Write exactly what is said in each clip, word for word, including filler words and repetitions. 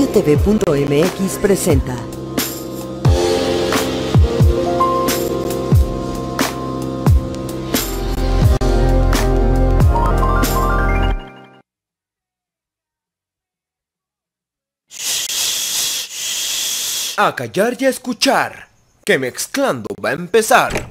T V punto M X presenta. A callar y a escuchar, que Mezclando va a empezar.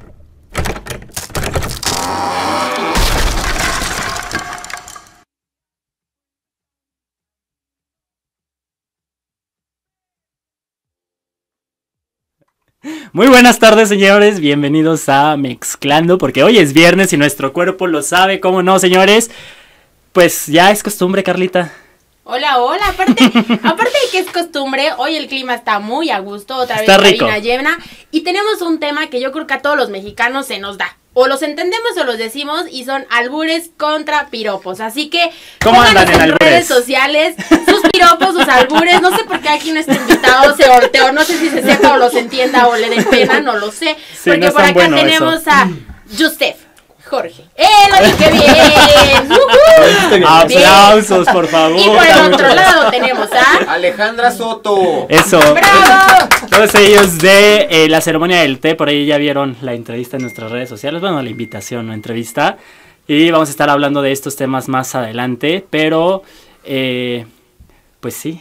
Muy buenas tardes, señores, bienvenidos a Mezclando, porque hoy es viernes y nuestro cuerpo lo sabe, ¿cómo no, señores? Pues ya es costumbre, Carlita. Hola, hola, aparte, aparte de que es costumbre, hoy el clima está muy a gusto, otra vez está rico. Cabina llena, y tenemos un tema que yo creo que a todos los mexicanos se nos da, o los entendemos o los decimos, y son albures contra piropos, así que ¿cómo pónganos andan en en albures? redes sociales sus piropos, sus albures, no sé por qué aquí nuestro invitado se volteó, no sé si se sepa o los entienda o le den pena, no lo sé, sí, porque no por acá bueno tenemos eso. a Yusef Jorge. ¡Eh, lo dije bien! ¡Uh-huh! Aplausos, por favor. Y por el otro lado tenemos a Alejandra Soto. Eso. ¡Bravo! Todos ellos de eh, la ceremonia del té, por ahí ya vieron la entrevista en nuestras redes sociales, bueno, la invitación, no entrevista, y vamos a estar hablando de estos temas más adelante, pero, eh, pues sí,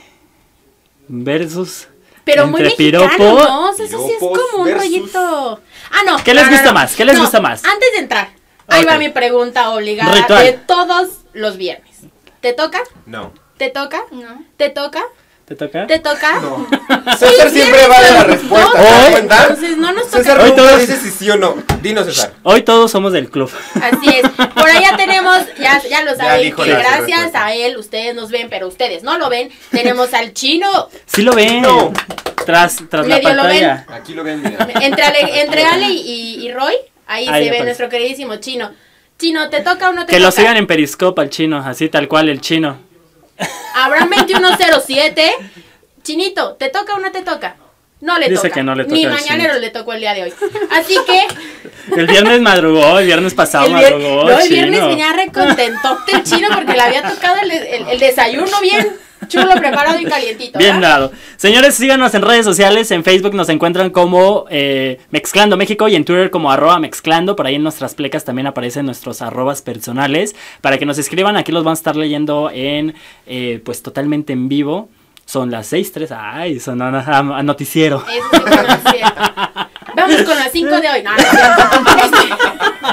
versus... Pero muy entre mexicano, piropo, ¿no? O sea, eso sí es piropos como un versus- rollito. Ah, no. ¿Qué les no, no, gusta no. más? ¿Qué les No, gusta más? Antes de entrar, ahí Ok. va mi pregunta obligada Ritual. de todos los viernes. ¿Te toca? No. ¿Te toca? No. ¿Te toca? ¿Te toca? ¿Te toca? No. César siempre va a la respuesta. ¿Te Hoy- das cuenta? Entonces no nos toca. César Hoy nunca todos- dice si sí o no. Dinos, César. Hoy todos somos del club. Así es. Por allá tenemos, ya, ya lo saben, dijo que la gracias respuesta. a él ustedes nos ven, pero ustedes no lo ven. Tenemos al chino. Sí lo ven. No. Tras, tras la Medio lo pantalla. Aquí lo ven, mira. Entre Ale, entre Ale y, y Roy, ahí, Ahí se ve aparece. nuestro queridísimo chino. Chino, ¿te toca o no te Que toca? lo sigan en Periscope al chino, así tal cual el chino. Abraham veintiuno cero siete. Chinito, ¿te toca o no te toca? No le Dice toca. que no le toca Ni al mañanero Chinito. le tocó el día de hoy. Así que El viernes madrugó, el viernes pasado el, vier- madrugó. no, el viernes chino. venía recontentote el chino porque le había tocado el, el- el desayuno bien chulo, preparado y calientito. Bien ¿verdad? dado. Señores, síganos en redes sociales. En Facebook nos encuentran como eh, Mezclando México y en Twitter como arroba Mezclando. Por ahí en nuestras plecas también aparecen nuestros arrobas personales. Para que nos escriban, aquí los vamos a estar leyendo en, eh, pues totalmente en vivo. Son las seis tres. Ay, son a, a- a noticiero. Eso sí que no es cierto. Vamos con las cinco de hoy. No, no es cierto.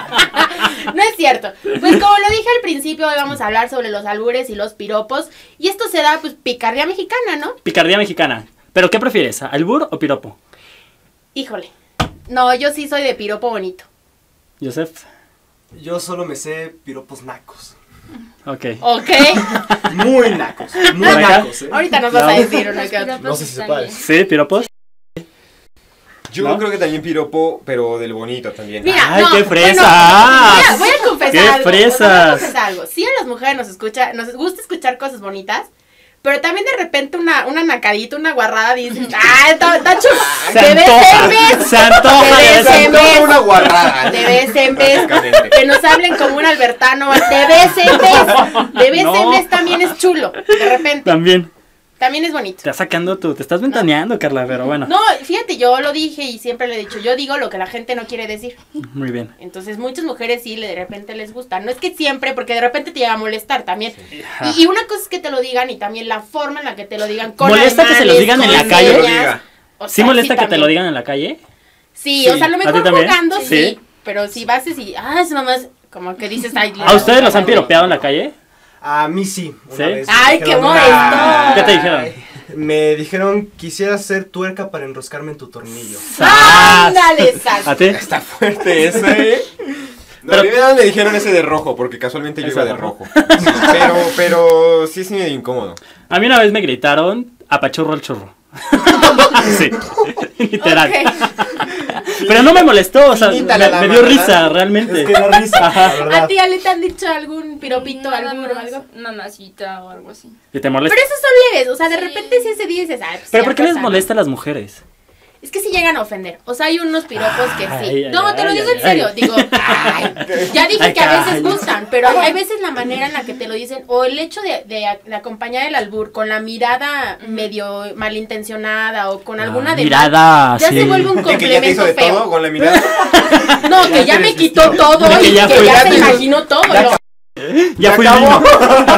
No es cierto. Pues como lo dije al principio, hoy vamos a hablar sobre los albures y los piropos. Y esto se da, pues, picardía mexicana, ¿no? Picardía mexicana. ¿Pero qué prefieres? ¿Albur o piropo? Híjole. No, yo sí soy de piropo bonito. Joseph. Yo solo me sé piropos nacos. Ok. ¿Ok? Muy nacos. Muy ¿Por acá? nacos, ¿eh? Ahorita nos vas a decir una que otra. No sé si se puede. ¿Sí, piropos? Yo ¿No? creo que también piropo, pero del bonito también. Mira, ¡Ay, no, qué bueno, fresas! voy, a, voy a confesar ¡Qué algo. fresas! Voy a confesar algo. Sí, a las mujeres nos escucha, nos gusta escuchar cosas bonitas, pero también de repente una, una nacadita, una guarrada, dices, ¡ah, está, está chulo! Se De vez antoja, en vez, se antoja de de vez vez en en No, vez, una guarrada. de vez en vez, Básicamente. que nos hablen como un albertano, de vez en vez, de vez en No. vez también es chulo, de repente, También. también es bonito. Te estás sacando tú, te estás ventaneando, Carla, pero bueno. No, fíjate, yo lo dije y siempre lo he dicho, yo digo lo que la gente no quiere decir. Muy bien. Entonces muchas mujeres sí le- de repente les gusta. No es que siempre, porque de repente te llega a molestar también. Ajá. Y, y una cosa es que te lo digan y también la forma en la que te lo digan. Con ¿Molesta que se lo ademanes, digan en con la calle? señas. O ¿Sí sea, molesta que te también. lo digan en la calle? Sí, Sí. o sea, a lo ¿A ti mejor también? jugando sí. Sí. Pero si vas y, ah, es nomás como que dices, ay, ¿A ustedes los han piropeado en la calle? A mí sí. Una ¿Sí? vez me Ay, qué dijeron, molesto. "Ay". ¿Qué te dijeron? Me dijeron, quisiera hacer tuerca para enroscarme en tu tornillo. Ándale, sas. ¿A ti? Está fuerte ese, ¿eh? No, Pero- a mí me- me dijeron ese de rojo, porque casualmente yo Ese iba de de rojo. Sí, pero, pero sí es medio incómodo. A mí una vez me gritaron, apachurro el churro. Sí, literal. Ok. Pero no me molestó, o sea, me, Finita la me dama, dio ¿verdad? risa, realmente. Es que da risa, la ¿A verdad. ti, Ale, te han dicho algún piropito, Nada algún o más, algo? mamacita o algo así. ¿Y te molesta? Pero esos son leves, o sea, de Sí. repente si ese día dices, ay, pues ¿Pero ya por qué les pasa, ¿no? molesta a las mujeres? Es que sí llegan a ofender. O sea, hay unos piropos que sí. Ay, ay, no, te lo ay, digo ay, en serio. ay. Digo, ay, ya dije Ay, que a veces ay. gustan, pero hay, hay veces la manera en la que te lo dicen o el hecho de, de, de acompañar el albur con la mirada medio malintencionada o con alguna de Mirada, ya sí. se vuelve un De que ya te hizo complemento de feo. todo con la mirada. No, que ya me quitó todo De que y ya que fue- ya ya se te- imaginó todo. No. Ya fui acabó. vino.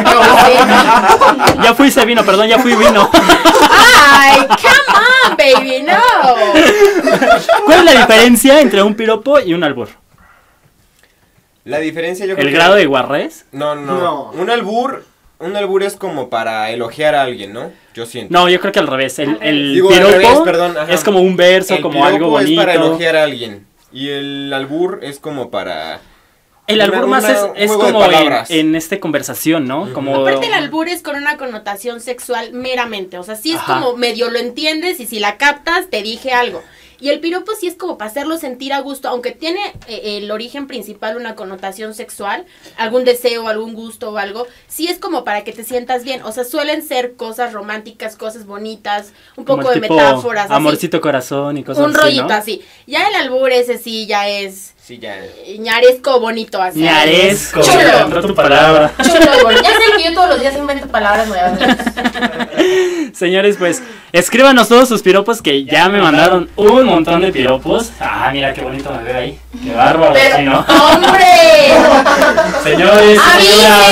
Ya fui ese vino, perdón, ya fui vino. Ay, come on, baby, no. ¿Cuál es la diferencia entre un piropo y un albur? La diferencia yo creo ¿El que- grado de guarrés? No, no, No. Un albur, un albur es como para elogiar a alguien, ¿no? Yo siento. No, yo creo que al revés. El, el Digo, al piropo revés, perdón, ajá. es como un verso, El como algo piropo bonito. es para elogiar a alguien. Y el albur es como para... El Una- albur más una- es, un es juego de como en, palabras. en este conversación, ¿no? Como Aparte el albur es con una connotación sexual meramente, o sea, sí es Ajá. como medio lo entiendes y si la captas te dije algo. Y el piropo sí es como para hacerlo sentir a gusto, aunque tiene eh, el origen principal una connotación sexual, algún deseo, algún gusto o algo, sí es como para que te sientas bien. O sea, suelen ser cosas románticas, cosas bonitas, un como poco el de tipo metáforas, así. amorcito corazón y cosas Un así, rollito ¿no? así. Ya el albur ese sí ya es Sí, ya. eh, ñaresco bonito así. Ñaresco, Chulo. me encantó tu palabra. Chulo y bonito. Ya sé que yo todos los días invento palabras nuevas. Señores, pues, escríbanos todos sus piropos que ya me mandaron un montón de piropos. Ah, mira qué bonito me veo ahí. Qué bárbaro, Pero, ¿sí, no? ¡hombre! Señores, señoras,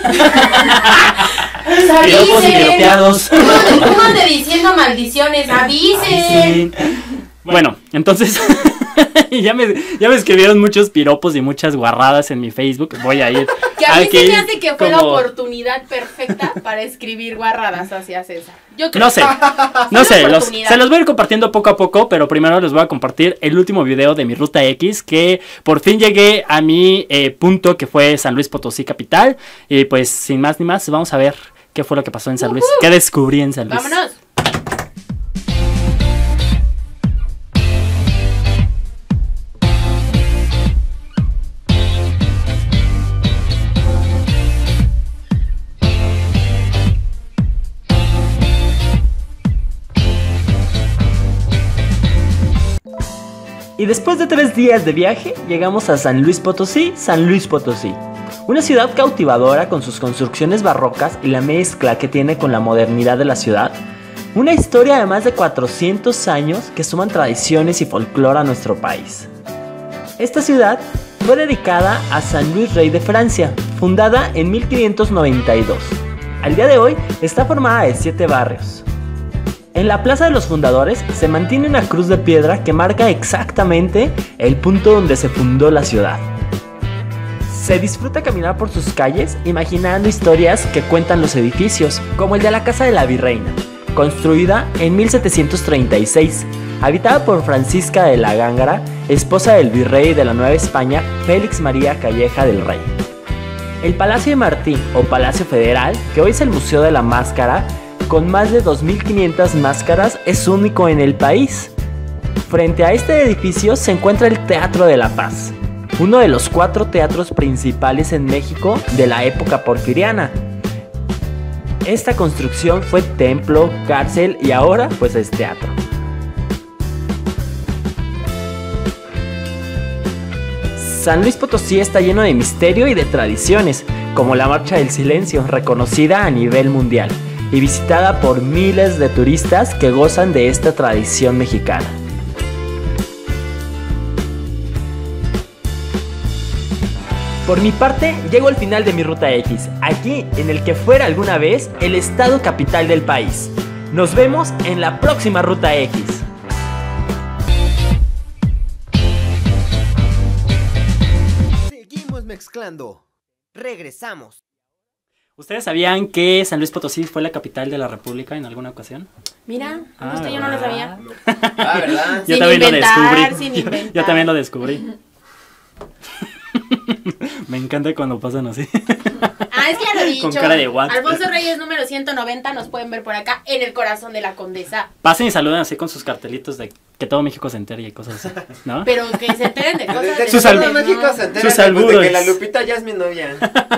¡Avisen! piropos y ¡Avisen! piropeados. ¿Cómo ande diciendo maldiciones? ¡Avisen! Sí. Bueno, entonces ya me ya me escribieron muchos piropos y muchas guarradas en mi Facebook. Voy a ir. Que a mí Hay se ir me hace que fue la como- oportunidad perfecta para escribir guarradas hacia César. Yo creo. No sé, no Fue sé, una los- oportunidad. se los voy a ir compartiendo poco a poco, pero primero les voy a compartir el último video de mi Ruta X, que por fin llegué a mi eh, punto, que fue San Luis Potosí capital, y pues sin más ni más, vamos a ver qué fue lo que pasó en San Luis, Ujú. qué descubrí en San Luis. Vámonos. Y después de tres días de viaje, llegamos a San Luis Potosí, San Luis Potosí. Una ciudad cautivadora con sus construcciones barrocas y la mezcla que tiene con la modernidad de la ciudad. Una historia de más de cuatrocientos años que suman tradiciones y folclore a nuestro país. Esta ciudad fue dedicada a San Luis Rey de Francia, fundada en mil quinientos noventa y dos. Al día de hoy está formada de siete barrios. En la Plaza de los Fundadores se mantiene una cruz de piedra que marca exactamente el punto donde se fundó la ciudad. Se disfruta caminar por sus calles imaginando historias que cuentan los edificios, como el de la Casa de la Virreina, construida en mil setecientos treinta y seis, habitada por Francisca de la Gángara, esposa del virrey de la Nueva España, Félix María Calleja del Rey. El Palacio de Martín o Palacio Federal, que hoy es el Museo de la Máscara, con más de dos mil quinientas máscaras, es único en el país. Frente a este edificio se encuentra el Teatro de la Paz, uno de los cuatro teatros principales en México de la época porfiriana. Esta construcción fue templo, cárcel y ahora pues es teatro. San Luis Potosí está lleno de misterio y de tradiciones, como la Marcha del Silencio, reconocida a nivel mundial y visitada por miles de turistas que gozan de esta tradición mexicana. Por mi parte, llego al final de mi Ruta X, aquí en el que fuera alguna vez el estado capital del país. Nos vemos en la próxima Ruta X. Seguimos mezclando. Regresamos. ¿Ustedes sabían que San Luis Potosí fue la capital de la República en alguna ocasión? Mira, Ah, esto yo no lo ¿verdad? sabía. Ah, ¿verdad? Yo Sin también inventar, lo descubrí. sin Yo- inventar. Yo también lo descubrí. Me encanta cuando pasan así. Ah, es que ya lo he dicho. Con cara de what. Alfonso Reyes número ciento noventa, nos pueden ver por acá en el corazón de la Condesa. Pasen y saluden así con sus cartelitos de que todo México se entere y cosas así, ¿no? Pero que se enteren de cosas. De de Sus todo al- México no. se entera sus de- de albures. que la Lupita ya es mi novia.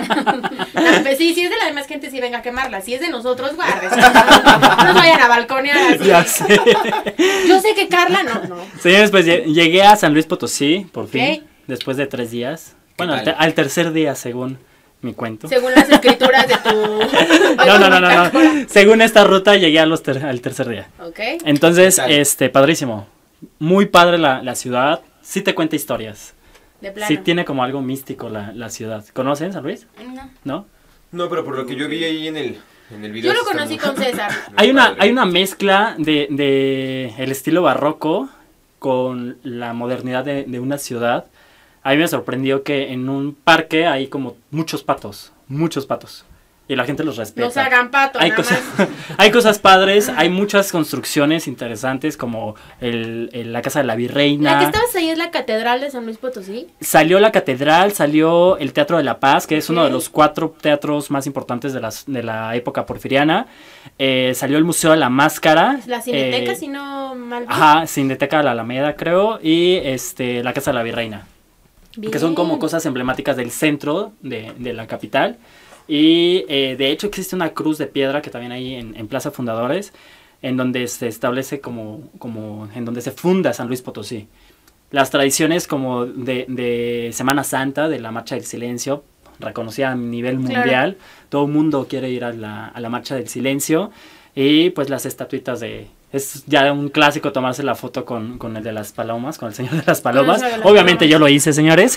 No, pues sí, si es de la demás gente, sí venga a quemarla. Si es de nosotros, guardes. No nos vayan a balconear así. Ya sé. Yo sé que Carla no, no. Señores, pues lle- llegué a San Luis Potosí, por fin, Ok. después de tres días. ¿Qué Bueno, al, tal? te- al tercer día, según mi cuento. Según las escrituras de tu. de No, tu no, no, no, no. bitácora. Según esta ruta llegué a los ter- al tercer día. Ok. Entonces, ¿Qué tal? este, padrísimo. Muy padre la, la ciudad. Sí te cuenta historias. De plano. Sí tiene como algo místico la, la ciudad. ¿Conocen San Luis? No. ¿No? No, pero por lo que yo vi ahí en el, en el video. Yo lo sí está conocí muy- con César. muy Hay una, padre. hay una mezcla de, de el estilo barroco con la modernidad de, de una ciudad. A mí me sorprendió que en un parque hay como muchos patos, muchos patos. Y la gente los respeta. No se hagan pato, hay, nada cosas, más. hay cosas padres, hay muchas construcciones interesantes como el, el- la casa de la virreina. La que estabas ahí es la Catedral de San Luis Potosí. Salió la catedral, salió el Teatro de la Paz, que es uno de Ok. los cuatro teatros más importantes de, las, de la época porfiriana. Eh, salió el Museo de la Máscara. La Cineteca, eh, si no mal vi. Ajá, Cineteca de la Alameda, creo. Y este la Casa de la Virreina. Que son como Bien. cosas emblemáticas del centro de, de la capital. Y eh, de hecho existe una cruz de piedra que también hay en, en Plaza Fundadores, en donde se establece como, como, en donde se funda San Luis Potosí. Las tradiciones como de, de Semana Santa, de la Marcha del Silencio, reconocida a nivel Claro. mundial. Todo el mundo quiere ir a la, a la Marcha del Silencio. Y pues las estatuitas de... Es ya un clásico tomarse la foto con, con el de las palomas, con el señor de las palomas. señor de las Obviamente palomas. yo lo hice, señores.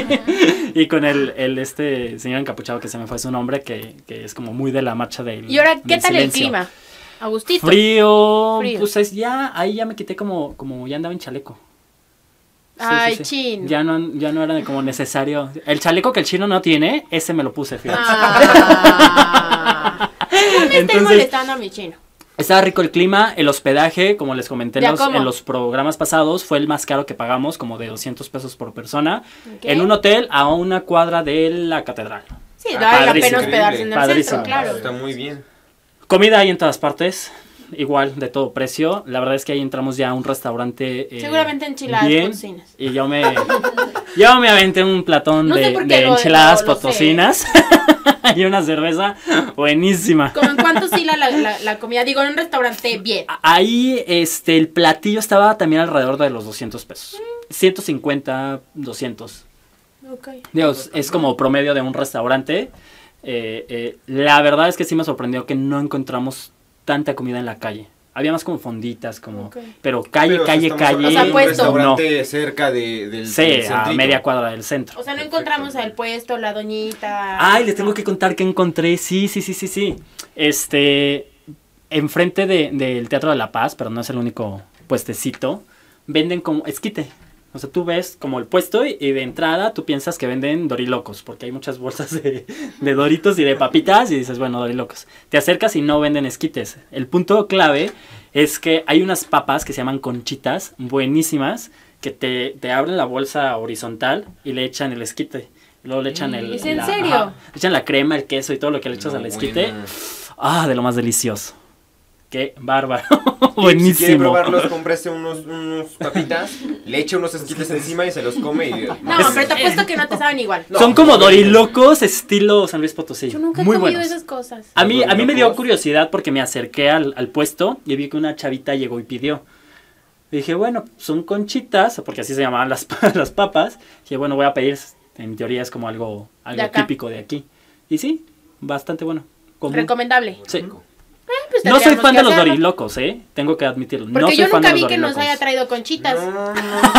Y con el, el este señor encapuchado que se me fue su nombre, que, que es como muy de la marcha del Y ahora, ¿qué del tal el silencio. clima? Agustito. Frío, Frío. pues es ya, ahí ya me quité como, como ya andaba en chaleco. Sí, sí, Ay, sí. chin. Ya no, ya no era como necesario. El chaleco que el chino no tiene, ese me lo puse, fíjate. Ah. No me estés Entonces- molestando a mi chino. Estaba rico el clima, el hospedaje, como les comenté en ¿Ya los, cómo? en los programas pasados, fue el más caro que pagamos, como de doscientos pesos por persona, Ok. en un hotel a una cuadra de la catedral. Sí, Ah, vale la padrísimo. pena hospedarse en el Padrísimo. centro, claro. Está muy bien. Comida hay en todas partes, igual de todo precio. La verdad es que ahí entramos ya a un restaurante. eh, Seguramente enchiladas bien, potosinas. Y yo me, yo me aventé un platón No sé de, por qué de lo- enchiladas lo- lo sé. potosinas y una cerveza buenísima. ¿Cómo en cuánto oscila la, la, la comida? Digo, en un restaurante bien. Ahí este, el platillo estaba también alrededor de los doscientos pesos. ciento cincuenta, doscientos. Ok. Dios, es como promedio de un restaurante. Eh, eh, la verdad es que sí me sorprendió que no encontramos tanta comida en la calle. Había más como fonditas, como... Ok. Pero calle, Pero calle, estamos calle... hablando O sea, de un puesto. restaurante cerca de, del, Sí, del a centrito. media cuadra del centro. O sea, no encontramos al puesto, la doñita. Ay, les tengo que contar que encontré. Sí, sí, sí, sí, sí. Este, enfrente de- del Teatro de la Paz, pero no es el único puestecito, venden como esquite. O sea, tú ves como el puesto y, y de entrada tú piensas que venden dorilocos, porque hay muchas bolsas de, de doritos y de papitas y dices, bueno, dorilocos. Te acercas y no venden esquites. El punto clave es que hay unas papas que se llaman conchitas, buenísimas, que te, te abren la bolsa horizontal y le echan el esquite. Y luego le echan el... ¿Es en la- serio? ajá, le echan la crema, el queso y todo lo que le echas No, al esquite. bueno. Ah, de lo más delicioso. Qué bárbaro. Y Si quiere Buenísimo. probarlos, cómprese unos, unos papitas, le eche unos esquites encima y se los come y... No, pero te apuesto que no te saben igual. No, Son como no, dorilocos estilo San Luis Potosí. Yo nunca he Muy comido buenos. esas cosas. A mí, Los a mí me dio dorilocos. curiosidad porque me acerqué al, al puesto y vi que una chavita llegó y pidió. Y dije, bueno, son conchitas, porque así se llamaban las, pa- las papas. Dije, bueno, voy a pedir, en teoría es como algo, algo De acá. típico de aquí. Y sí, bastante bueno. Común. Recomendable. Sí. Pues No soy tendríamos fan que de los hacerlo. dorilocos, ¿eh? Tengo que admitirlo. Porque no soy yo fan nunca de vi los que nos dorilocos. haya traído conchitas. No, no.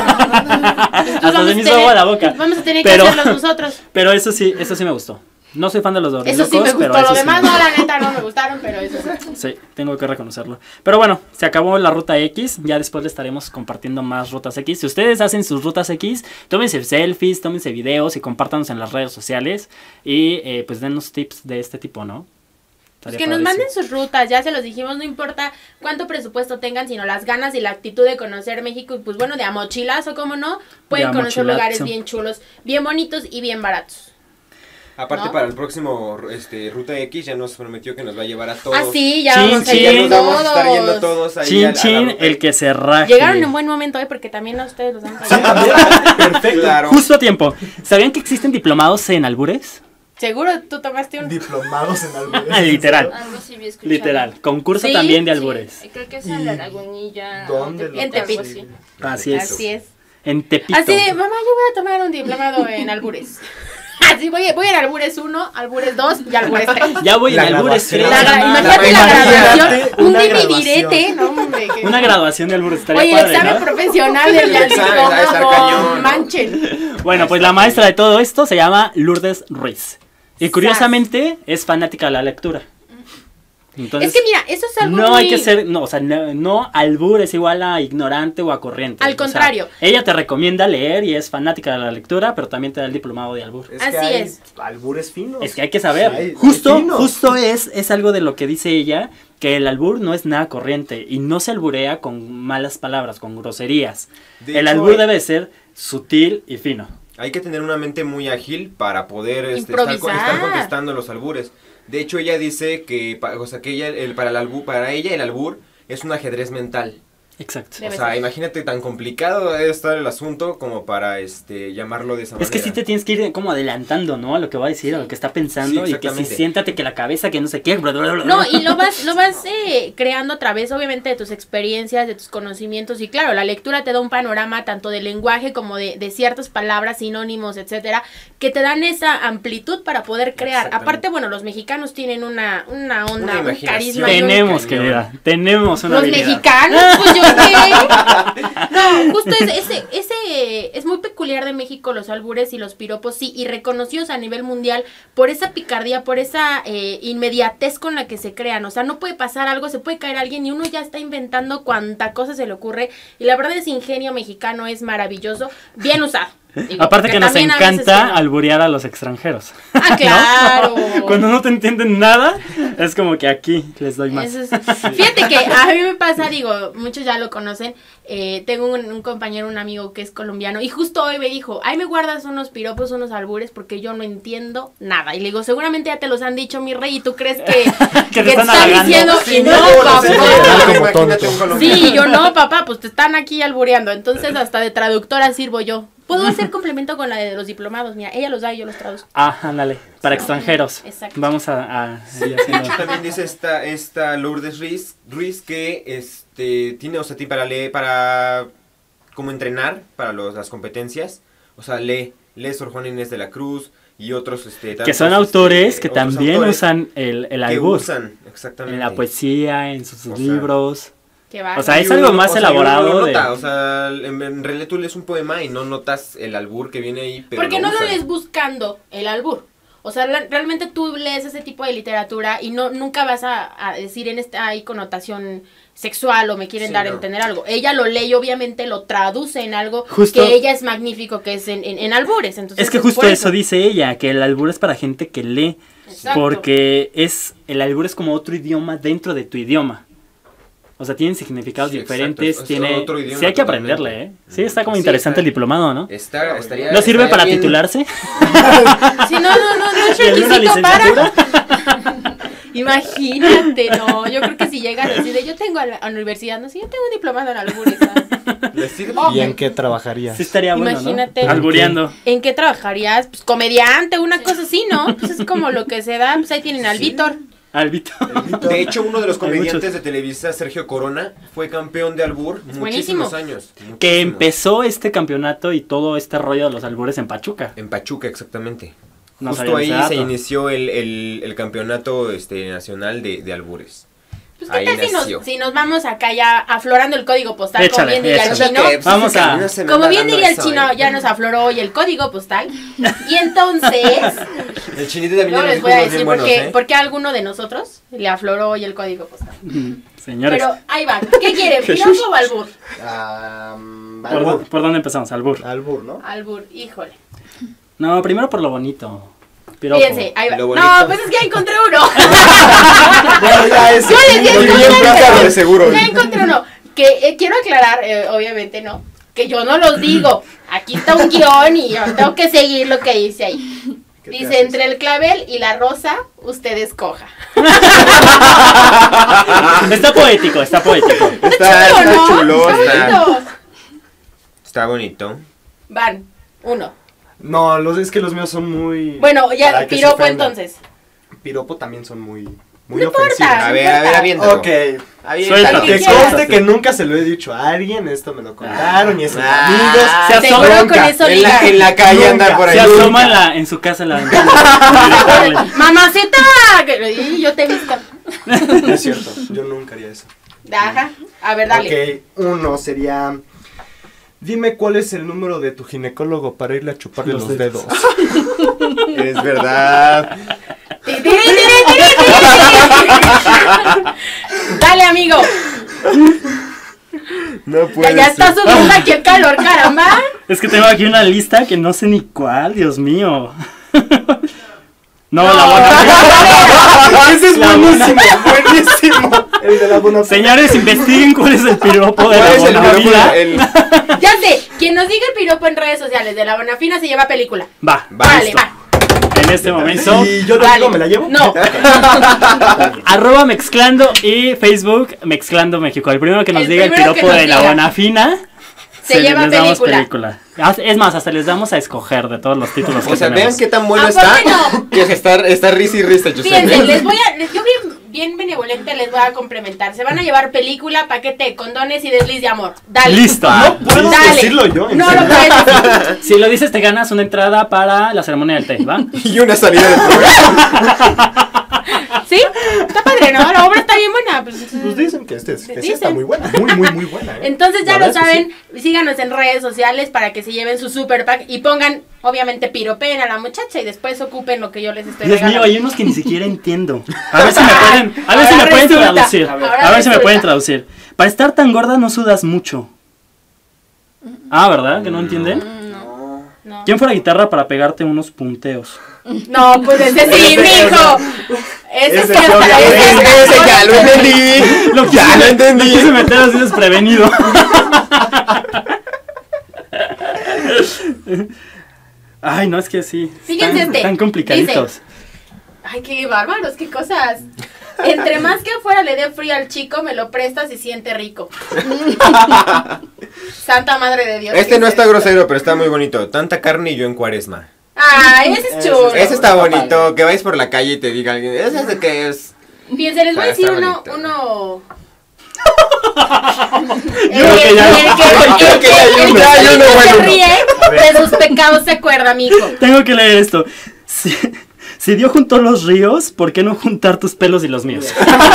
Entonces Hasta vamos se a me hizo tener- agua la boca. Vamos a tener Pero- que hacerlos nosotros. Pero eso sí, eso sí me gustó. No soy fan de los dorilocos, Eso sí me pero gustó. eso Lo sí demás me no, gustó. la neta no me gustaron, pero eso sí. Sí, tengo que reconocerlo. Pero bueno, se acabó la ruta X. Ya después le estaremos compartiendo más rutas X. Si ustedes hacen sus rutas X, tómense selfies, tómense videos y compártanos en las redes sociales. Y eh, pues denos tips de este tipo, ¿no? Pues Estaría que nos padrísimo. manden sus rutas, ya se los dijimos, no importa cuánto presupuesto tengan, sino las ganas y la actitud de conocer México y pues bueno, de a mochilazo, como no, pueden De a conocer mochilazo. lugares bien chulos, bien bonitos y bien baratos. Aparte ¿no? para el próximo este, Ruta X ya nos prometió que nos va a llevar a todos. Ah, sí, ya Chin, vamos a chin. ir Ya nos vamos a estar todos. yendo todos ahí. Chin a- a la chin, ruta. el que se raje. Llegaron en buen momento, ¿eh? Porque también a ustedes los vamos a llevar. Perfecto. Claro. Justo a tiempo. ¿Sabían que existen diplomados en albures? ¿Seguro tú tomaste un...? Diplomados en albures. Ah, literal. Algo sí había escuchado. Literal. Concurso Sí, también de Sí, albures. creo que es en la Lagunilla. ¿Dónde o lo Tepic, En Tepic. algo así. Así es. Así es. En Tepito. Así de, mamá, yo voy a tomar un diplomado en albures. Así voy, voy en albures uno, albures dos y albures tres. Ya voy en La albures graduación. tres. La gra- mamá. imagínate la Imagínate graduación, un una dividirete, no hombre. que- Una graduación de albures estaría Oye, el padre, examen ¿no? profesional del El examen, va a estar diplomado, cañón. manchen. Bueno, pues la maestra de todo esto se llama Lourdes Ruiz. Y curiosamente es fanática de la lectura. Entonces, Es que mira, eso es algo no muy... hay que ser, no, o sea, no, no albur es igual a ignorante o a corriente. Al O sea, contrario. ella te recomienda leer y es fanática de la lectura, pero también te da el diplomado de albur. Es Así que hay es. albures finos. Es que hay que saber. Hay- hay justo, finos. justo es, es algo de lo que dice ella, que el albur no es nada corriente y no se alburea con malas palabras, con groserías. De el hecho, albur hay- debe ser sutil y fino. Hay que tener una mente muy ágil para poder este, estar, Improvisar. estar contestando los albures. De hecho, ella dice que, pa- o sea, que ella, el, para, el albur, para ella el albur es un ajedrez mental. Exacto. Debe o sea, ser. imagínate tan complicado debe estar el asunto como para este llamarlo de esa Es que manera. sí te tienes que ir como adelantando, ¿no? A lo que va a decir, a lo que está pensando. Sí, y que si exactamente. siéntate que la cabeza, que no sé qué. bla, bla, bla, bla. No, y lo vas, lo vas eh, creando a través, obviamente, de tus experiencias, de tus conocimientos. Y claro, la lectura te da un panorama tanto del lenguaje como de, de ciertas palabras, sinónimos, etcétera, que te dan esa amplitud para poder crear. Exactamente. Aparte, bueno, los mexicanos tienen una, una onda, Una un imaginación. carisma. y un- Tenemos, cañón. querida. Tenemos una Los habilidad. mexicanos, pues yo qué. No, justo ese, ese, ese es muy peculiar de México, los albures y los piropos, sí, y reconocidos a nivel mundial por esa picardía, por esa eh, inmediatez con la que se crean. O sea, no puede pasar algo, se puede caer alguien y uno ya está inventando cuanta cosa se le ocurre. Y la verdad, ese ingenio mexicano es maravilloso, bien usado. Digo, Aparte porque que nos también a veces encanta que no. alburear a los extranjeros. Ah, claro. Cuando no te entienden nada, es como que aquí les doy más. Eso es- Fíjate que a mí me pasa, digo, muchos ya lo conocen, eh, tengo un, un compañero, un amigo que es colombiano, y justo hoy me dijo, ay, me guardas unos piropos, unos albures, porque yo no entiendo nada. Y le digo, seguramente ya te los han dicho, mi rey, y tú crees que, que te están halagando. diciendo, Sí, y no, no, no sé, papá. como imagínate tonto. un colombiano. Sí, yo no, papá, pues te están aquí albureando. Entonces hasta de traductora sirvo yo. Puedo hacer complemento con la de los diplomados, mira, ella los da y yo los traduzco. Ah, ándale, para extranjeros. Exacto. Vamos a, a ir De haciendo- hecho, también dice esta, esta Lourdes Ruiz, Ruiz que este tiene, o sea, ti- para leer, para como entrenar para los, las competencias, o sea, lee, lee Sor Juana Inés de la Cruz y otros, este, que tantos, son este, autores que otros también autores usan el, el que albur. usan, exactamente. En la poesía, en sus O sea, libros. Que va. O sea, es Y algo uno- más o sea, y uno elaborado lo de- nota, o sea, en, en realidad tú lees un poema y no notas el albur que viene ahí, pero Porque no lo usan. lees buscando el albur. O sea, la- realmente tú lees ese tipo de literatura y no nunca vas a, a decir en esta hay connotación sexual o me quieren Sí, dar a no. entender algo. Ella lo lee y obviamente lo traduce en algo Justo- que ella es magnífico, que es en, en, en albures. Entonces, Es que es justo por eso dice ella, que el albur es para gente que lee. Exacto. Porque es el albur es como otro idioma dentro de tu idioma. O sea, tienen significados Sí, exacto, diferentes, es tiene otro idioma sí hay que totalmente. aprenderle, ¿eh? Sí, está como Sí, interesante está- el diplomado, ¿no? Está, estaría, ¿No sirve estaría para bien. titularse? Si no, no, no, no es ¿Y alguna requisito licenciatura? para. Imagínate, no. Yo creo que si llegas así de yo tengo a la, a la universidad, no sé, yo tengo un diplomado en albures. ¿sabes? ¿Le sirve? Oh, ¿Y en qué trabajarías? Sí estaría bueno, Imagínate. ¿no? Albureando. ¿En qué trabajarías? Pues comediante, una cosa así, ¿no? Pues es como lo que se da, pues ahí tienen al Víctor. Albito. De hecho, uno de los Hay comediantes muchos. de Televisa, Sergio Corona, fue campeón de albur Es muchísimos buenísimo. años. Que muchísimos. empezó este campeonato y todo este rollo de los albures en Pachuca. En Pachuca, exactamente. No Justo sabía ahí ese dato. se inició el, el, el campeonato este, nacional de, de albures. Pues qué Ahí tal si nació. nos, si nos vamos acá ya aflorando el código postal, como Échale, bien diría el échale. chino. Fíjate, pues, Vamos ese a- camino se me Como anda bien dando diría el eso, chino, ¿eh? ya nos afloró hoy el código postal. Y entonces, El chinito también no ya nos les dijo voy a unos decir bien por buenos, qué, ¿eh? por qué a alguno de nosotros le afloró hoy el código postal. Señores, Pero ahí va, ¿qué quieren? Jesús. ¿Piropo o albur? Ah, ¿por, albur. dó- por dónde empezamos? Albur. Albur, ¿no? Albur, híjole. No, primero por lo bonito. Piropo. Fíjense, ahí va. Lo bonito. No, pues es que ya encontré uno. Bueno, ya es. Yo les di Muy estos bien, nombres. Plátano, de seguro. Ya encontré uno. Que eh, quiero aclarar, eh, obviamente, ¿no? Que yo no los digo. Aquí está un guión y yo tengo que seguir lo que dice ahí. ¿Qué te Dice, haces? entre el clavel y la rosa, usted escoja. Está poético, está poético. Está, chulo, está ¿no? chulo, Está está, bonito. está bonito. Van, uno. No, los, es que los míos son muy... Bueno, ya, para que se piropo ofendan. entonces. Piropo también son muy, muy No importa. ofensivos. A ver, a ver, aviéntalo. Ok. Suéltate. Que quieras. conste que nunca se lo he dicho a alguien, esto me lo contaron y es entre Ah. amigos. Se asoma Seguro con Nunca. eso En la, liga. en la calle Nunca. andar por ahí. Se asoma en, la, en su casa en la ventana. ¡Mamacita! Y yo te he visto. No es cierto, yo nunca haría eso. Ajá. A ver, dale. Ok, uno sería... Dime cuál es el número de tu ginecólogo para irle a chuparle Los los, dedos. dedos. Es verdad. Ti, ti, ti, ti, ti, ti. Dale, amigo. No Ya, puede ya está ser. subiendo aquí el calor, caramba. Es que tengo aquí una lista que no sé ni cuál, Dios mío. No, No. la buena. Ese es La buenísimo, buenísimo. El de la buena Señores, investiguen cuál es el piropo de ¿Cuál la es el buena piropo? vida. El- Ya sé, quien nos diga el piropo en redes sociales de la Bonafina se lleva película. Va, Va, Vale, listo. va. en este momento. Si yo te Vale. digo, ¿me la llevo? No. Arroba Mexclando y Facebook Mexclando México. El primero que nos El diga el primero que piropo nos de la diga. buena fina. Se lleva les damos película. Haz- Es más, hasta les damos a escoger de todos los títulos que O sea, tenemos. vean qué tan bueno ¿A está. poco no? Que está, está risa y risa, Giuseppe. Fíjense, les voy a, les, yo bien, bien benevolente les voy a complementar. Se van a llevar película, paquete de condones y desliz de amor. Dale. Listo. No puedo Dale. decirlo yo. en No serio. lo puedes decir. Si lo dices, te ganas una entrada para la ceremonia del té, ¿va? Y una salida del programa. ¿Sí? Está padre, ¿no? La obra está bien buena. Pues, Pues dicen que, este, que sí Dicen. está muy buena. Muy, muy, muy buena. ¿eh? Entonces ya La lo verdad es que saben, síganos en redes sociales para que se lleven su super pack y pongan, obviamente, piropen a la muchacha y después ocupen lo que yo les estoy Dios mío, regalando. hay unos que ni siquiera entiendo. A ver si me pueden, a ver si Ahora me pueden resulta. traducir. Ahora A ver si me resulta. pueden traducir. Para estar tan gorda no sudas mucho. Ah, ¿verdad? ¿Que no entienden? No. ¿Quién fue la guitarra para pegarte unos punteos? No, pues ese sí, mijo. Ese Ese sí, sí, obviamente. ese Ese, ese ya lo entendí. Lo ya quise, lo lo entendí. quise meter así desprevenido. Ay, no, es que sí. Fíjense Están, este, están complicaditos. dice, Ay, qué bárbaros, qué cosas. Entre más que afuera le dé frío al chico, me lo prestas y siente rico. Santa madre de Dios. Este no ¿qué está es esto? grosero, pero está muy bonito. Tanta carne y yo en cuaresma. Ay, ese es chulo. Ese está bonito. Que vais por la calle y te diga alguien, ¿ese es de qué es? Fíjense, les voy a Ah, decir está uno, bonito. uno. Yo creo que ya- el que, Creo el que ya hay que- el uno, que ya hay uno solito se bueno. ríe de sus pecados se acuerda, mijo. Tengo que leer esto. Si, si Dios juntó los ríos, ¿por qué no juntar tus pelos y los míos?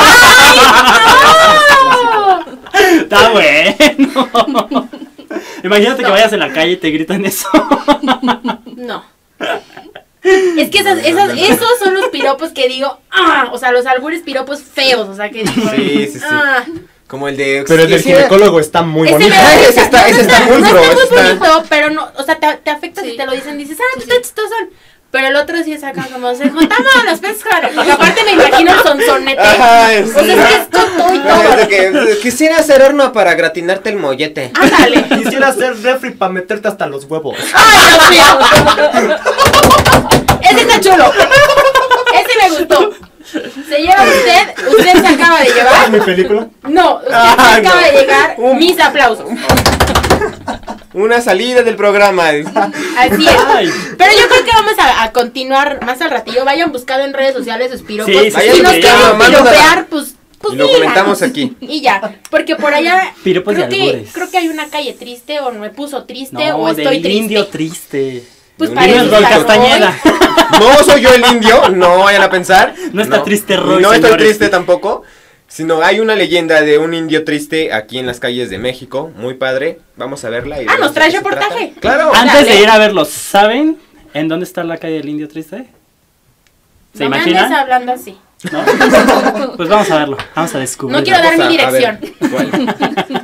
¡No! Está bueno. Imagínate que vayas en la calle y te gritan eso. No. Es que esas, esas, esos son los piropos que digo, ah, o sea, los albures piropos feos, o sea, que digo, Sí, sí, sí. ah. Como el de... Pero el del quisiera- ginecólogo está muy Ese bonito. me da Ese risa. está- No, ese no está muy no pro, está muy ese está- bonito, pero no, o sea, te, te afecta si Sí. te lo dicen, dices, ah, Sí, pues sí. estos son. Pero el otro sí es acá como, se juntamos los peces con el-". Porque aparte me imagino el sonsonete. Ajá, O sea, es que es con todo y No, es todo. de que, quisiera hacer horno para gratinarte el mollete. Ándale. Quisiera hacer refri para meterte hasta los huevos. ¡Ay, Dios mío! Ese está chulo. Ese me gustó. Se lleva usted, usted se acaba de ¿Mi llevar. película? No, usted Ah, se acaba no. de llegar. Un- Mis aplausos. Una salida del programa. Así Ay. es. Pero yo creo que vamos a, a continuar más al ratillo. Vayan buscando en redes sociales sus piropos. Sí, sí, Vayan si nos sí, quieren buscando, mándanos a- piropear, pues, pues Y lo digan. comentamos aquí. Y ya. Porque por allá Piropos creo de que, albures. creo que hay una calle triste o me puso triste No, o estoy del triste. indio triste. Pues Un para Dime eso el Gol está Castañeda. Roy. No soy yo el indio, no vayan a pensar. No está triste Roy, No estoy señores. triste tampoco. Sino hay una leyenda de un indio triste aquí en las calles de México. Muy padre. Vamos a verla. Y Ah, vemos ¿nos traes de qué se reportaje? trata. Claro. Ah, Antes de Dale. ir a verlos, ¿saben en dónde está la calle del indio triste? ¿Se No me imaginan? andes hablando así. ¿No? Pues vamos a verlo, vamos a descubrirlo. No quiero dar Vamos mi a- a ver, dirección. ¿cuál?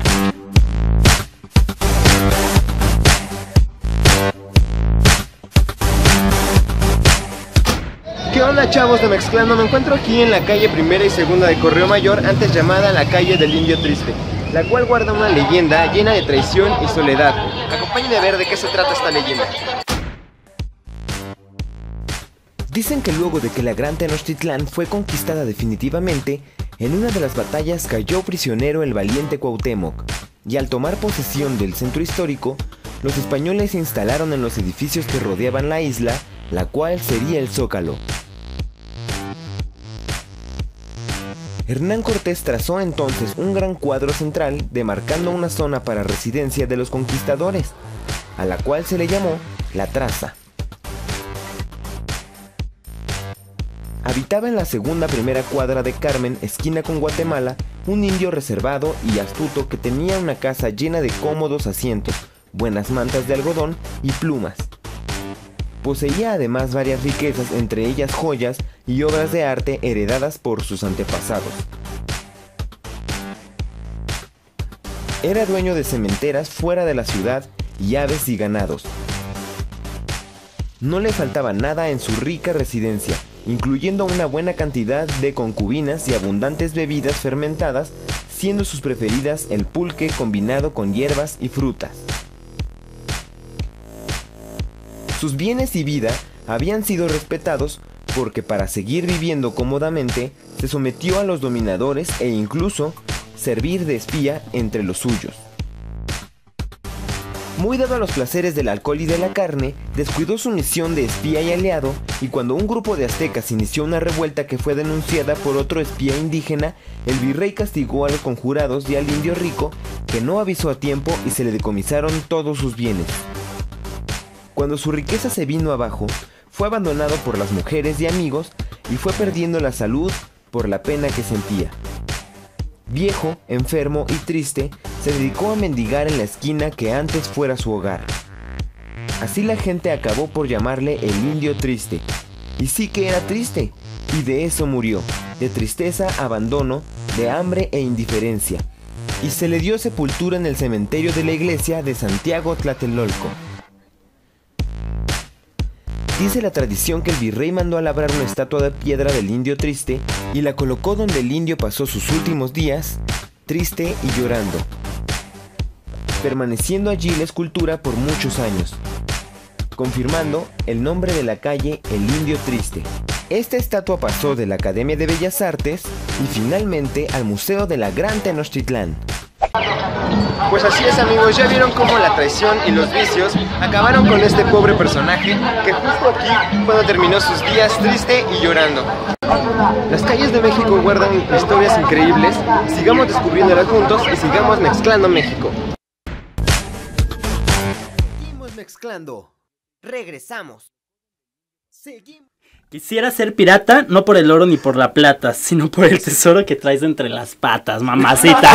¿Qué onda, chavos de Mexclando? Me encuentro aquí en la calle Primera y Segunda de Correo Mayor, antes llamada la calle del Indio Triste, la cual guarda una leyenda llena de traición y soledad. Acompáñenme a ver de qué se trata esta leyenda. Dicen que luego de que la Gran Tenochtitlán fue conquistada definitivamente, en una de las batallas cayó prisionero el valiente Cuauhtémoc, y al tomar posesión del centro histórico, los españoles se instalaron en los edificios que rodeaban la isla, la cual sería el Zócalo. Hernán Cortés trazó entonces un gran cuadro central demarcando una zona para residencia de los conquistadores, a la cual se le llamó La Traza. Habitaba en la segunda primera cuadra de Carmen, esquina con Guatemala, un indio reservado y astuto que tenía una casa llena de cómodos asientos, buenas mantas de algodón y plumas. Poseía además varias riquezas, entre ellas joyas y obras de arte heredadas por sus antepasados. Era dueño de sementeras fuera de la ciudad y aves y ganados. No le faltaba nada en su rica residencia, incluyendo una buena cantidad de concubinas y abundantes bebidas fermentadas, siendo sus preferidas el pulque combinado con hierbas y frutas. Sus bienes y vida habían sido respetados porque para seguir viviendo cómodamente se sometió a los dominadores e incluso servir de espía entre los suyos. Muy dado a los placeres del alcohol y de la carne, descuidó su misión de espía y aliado, y cuando un grupo de aztecas inició una revuelta que fue denunciada por otro espía indígena, el virrey castigó a los conjurados y al indio rico, que no avisó a tiempo, y se le decomisaron todos sus bienes. Cuando su riqueza se vino abajo, fue abandonado por las mujeres y amigos, y fue perdiendo la salud por la pena que sentía. Viejo, enfermo y triste, se dedicó a mendigar en la esquina que antes fuera su hogar. Así la gente acabó por llamarle el indio triste. Y sí que era triste, y de eso murió, de tristeza, abandono, de hambre e indiferencia. Y se le dio sepultura en el cementerio de la iglesia de Santiago Tlatelolco. Dice la tradición que el virrey mandó a labrar una estatua de piedra del indio triste y la colocó donde el indio pasó sus últimos días, triste y llorando, permaneciendo allí la escultura por muchos años, confirmando el nombre de la calle El Indio Triste. Esta estatua pasó de la Academia de Bellas Artes y finalmente al Museo de la Gran Tenochtitlán. Pues así es, amigos, ya vieron cómo la traición y los vicios acabaron con este pobre personaje que justo aquí cuando terminó sus días triste y llorando. Las calles de México guardan historias increíbles, sigamos descubriéndolas juntos y sigamos mezclando México. Seguimos mezclando. Regresamos. Seguimos. Quisiera ser pirata, no por el oro ni por la plata, sino por el tesoro que traes entre las patas, mamacita.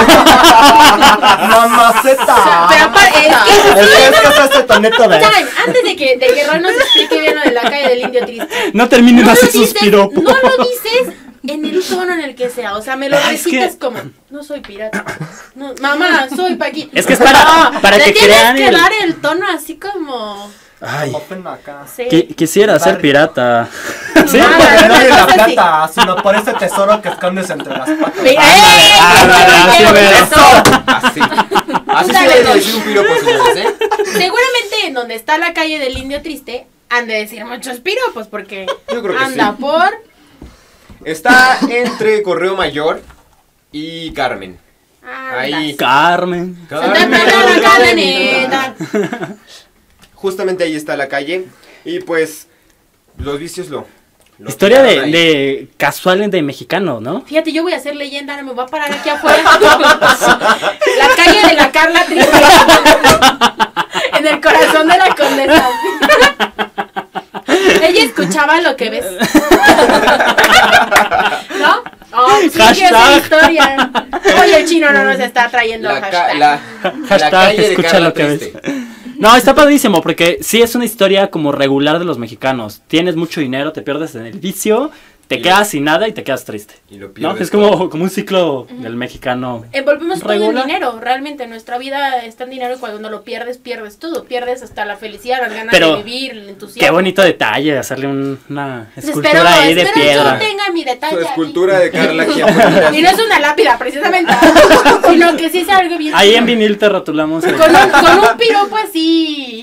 ¡Mamaceta! Pero aparte, es que... Es que es que es este toneto de... Time, antes de que, de que Ron nos explique bien lo de la calle del indio triste. No terminen No así lo sus dices, piropos. no lo dices en el tono en el que sea, o sea, me lo Ah, es recitas que- como, no soy pirata, no, mamá, soy Paquita. Es que es para- No, para le que tienes crean que el- dar el tono así como, Ay, Open acá. sí. qui- quisiera ser pirata. ¿Sí? Ah, Por el no, oro y no, la no, sí. plata, sino por ese tesoro que escondes entre las patas. Mira, Ándale, ¡eh! ándale, ¡Qué así bonito! ves. Así. Así se Dale, debe Ron. decir un piropo, señores, ¿eh? Seguramente en donde está la calle del indio triste han de decir muchos piropos porque Yo creo que anda sí. por Está entre Correo Mayor y Carmen. Ahí. Carmen. Santa Clara, la cadeneta. Justamente ahí está la calle. Y pues, los vicios lo... lo Historia de, tiraron ahí. de casual de mexicano, ¿no? Fíjate, yo voy a hacer leyenda, no me voy a parar aquí afuera. La calle de la Carla Triste. En el corazón de la condesa. Ella escuchaba lo que ves. ¿No? Oh, sí, que esa Hashtag. historia. Oye, el chino no nos está trayendo La, ca- hashtag. la, la Hashtag calle de escucha Carla lo que ves. Triste. No, está padrísimo porque sí es una historia como regular de los mexicanos. Tienes mucho dinero, te pierdes en el vicio, te Y- quedas sin nada y te quedas triste. Y lo ¿No? pierdes Es como, como un ciclo del mexicano. Envolvemos todo en regular. dinero, realmente nuestra vida está en dinero y cuando lo pierdes, pierdes todo, pierdes hasta la felicidad, las ganas Pero de vivir, el entusiasmo. Qué bonito detalle, hacerle un- una Pues escultura espero, ahí de espero piedra. yo tenga mi detalle Su aquí. escultura de Carla aquí afuera. Y no es una lápida, precisamente, sino que sí es algo bien. Ahí en vinil te rotulamos. el- Con un, con un piropo así,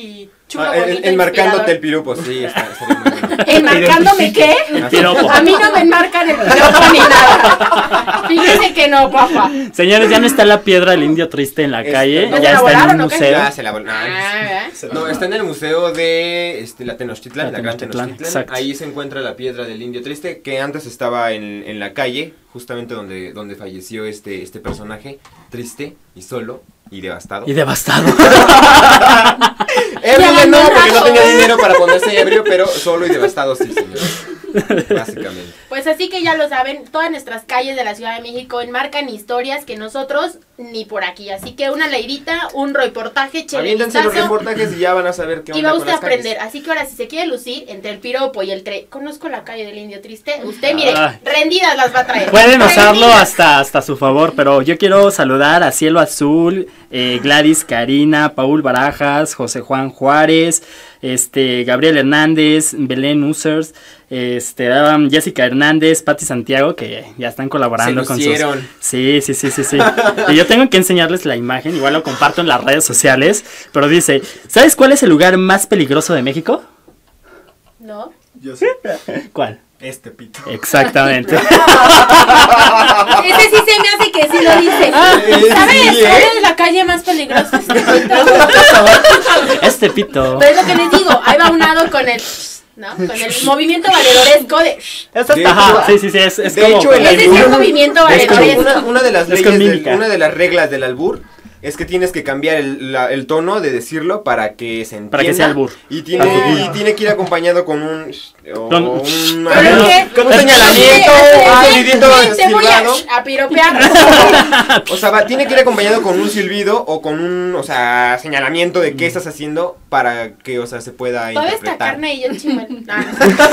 chulo, Ah, bonito, en- enmarcándote el inspirador. piropo, sí, está, está muy bien. ¿Enmarcándome qué? Piropo. A mí no me enmarcan el piropo ni nada. Fíjese que no, papá. Señores, ya no está la piedra del indio triste en la Este, calle, ¿no se ya la está en volaron un o qué? museo. Ya se la vol- Ah, ah, ¿verdad? No, está en el museo de este, la Tenochtitlan, La la, Gran Tenochtitlán, Tenochtitlan. exacto. Ahí se encuentra la piedra del indio triste, que antes estaba en, en la calle, justamente donde, donde falleció este, este personaje, triste y solo y devastado. Y devastado. Ebrio ya no, porque no abandonado. tenía dinero para ponerse ebrio, pero solo y devastado sí, señor. Básicamente. Pues así que ya lo saben, todas nuestras calles de la Ciudad de México enmarcan historias que nosotros ni por aquí. Así que una leidita, un reportaje, Aviéntense los chelerizazo, reportajes y ya van a saber qué y onda va con usted a las calles. aprender. Así que ahora si se quiere lucir entre el piropo y el tre... Conozco la calle del Indio Triste. Usted, mire, Ay. rendidas las va a traer. Pueden usarlo Rendidas. hasta, hasta su favor, pero yo quiero saludar a Cielo Azul, eh, Gladys Karina, Paul Barajas, José Juan Juárez, este Gabriel Hernández, Belén Users, este um, Jessica Hernández, Patti Santiago, que ya están colaborando Se con sus... lucieron. Sí, sí, sí, sí, sí. Y yo tengo que enseñarles la imagen, igual lo comparto en las redes sociales, pero dice, ¿sabes cuál es el lugar más peligroso de México? ¿No? Yo sé. ¿Cuál? Este pito. Exactamente. Ese sí se me hace que sí lo dice. ¿Sabes sí, cuál ¿eh? es la calle más peligrosa? Este pito. Pero es lo que les digo, ahí va unado con el... ¿no? Con el movimiento valeroresco de... De Ajá, hecho- sí, sí, sí, es, es de como... hecho, el Ese es el albur- movimiento Es como valeroresco. una, una de las Es con leyes del- mímica. una de las reglas del albur es que tienes que cambiar el, la- el tono de decirlo para que se entienda. Para que sea albur. Y tiene, Albur. y tiene que ir acompañado con un o Con- un, ¿Pero qué? con un señalamiento, Así, un así, silbidito así, te voy a, silbado. a piropear. O sea, va- tiene que ir acompañado con un silbido o con un, o sea, señalamiento de qué estás haciendo para que, o sea, se pueda Toda esta interpretar. carne y el chimel. No, no.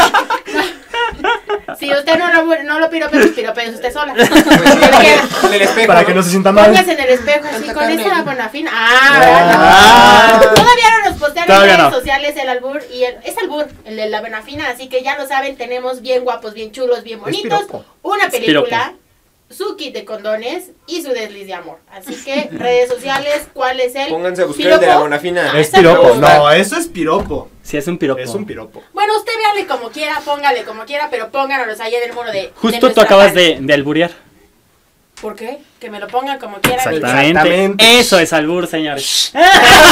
Si usted no lo, no lo piropea, pues piropea usted sola. Pues sí, Porque en el espejo, Para que no se sienta mal. póngase en el espejo así Tanta con carne. esa bonafina. Ah. Ah, ¿verdad? Todavía no nos postean en Todavía redes no. sociales el albur y el, es albur, el de la bonafina, así que ya lo saben, tenemos bien guapos, bien chulos, bien bonitos, piropo. una Es película, su kit de condones y su desliz de amor. Así que redes sociales, ¿cuál es el Pónganse a buscar el de la piropo? bonafina. Ah, Es esa piropo. me gusta. No, eso es piropo. Sí, es un piropo. Es un piropo. Bueno, usted véale como quiera, póngale como quiera, pero pónganos ahí en el muro de. de Justo tú nuestra acabas página. de, de alburear. ¿Por qué? Que me lo pongan como quieran. y- Exactamente. Exactamente. Eso es albur, señores. Pues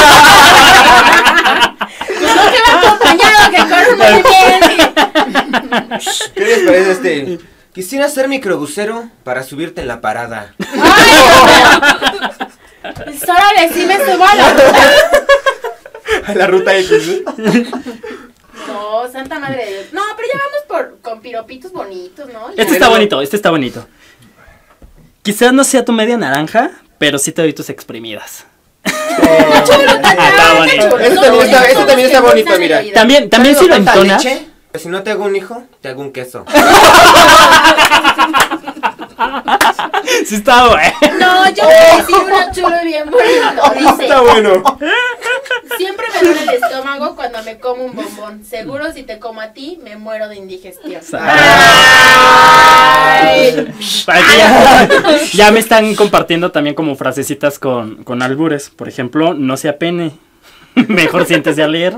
no que va acompañado, que con un movimiento. ¿Qué les parece este? Quisiera ser microbusero para subirte en la parada. Solo le sí me subo a la ruta. A la ruta X. No, santa madre de Dios. No, pero ya vamos por con piropitos bonitos, ¿no? Ya. Este está bonito, este está bonito. Quizás no sea tu media naranja, pero sí te doy tus exprimidas. Está chulo, está Está chulo, bonito. chulo. Este Son también está- bonitos, este también está que bonito, gustan mira. de la vida. También, también si lo ¿Tanta entonas. leche? Si no te hago un hijo, te hago un queso. Sí está bueno. No, yo voy a decir uno chulo y bien bonito. Dice, Está bueno. siempre me duele el estómago cuando me como un bombón. Seguro si te como a ti, me muero de indigestión. Ay. Para que ya, ya me están compartiendo también como frasecitas con, con albures. Por ejemplo, no se apene. Mejor siéntese a leer.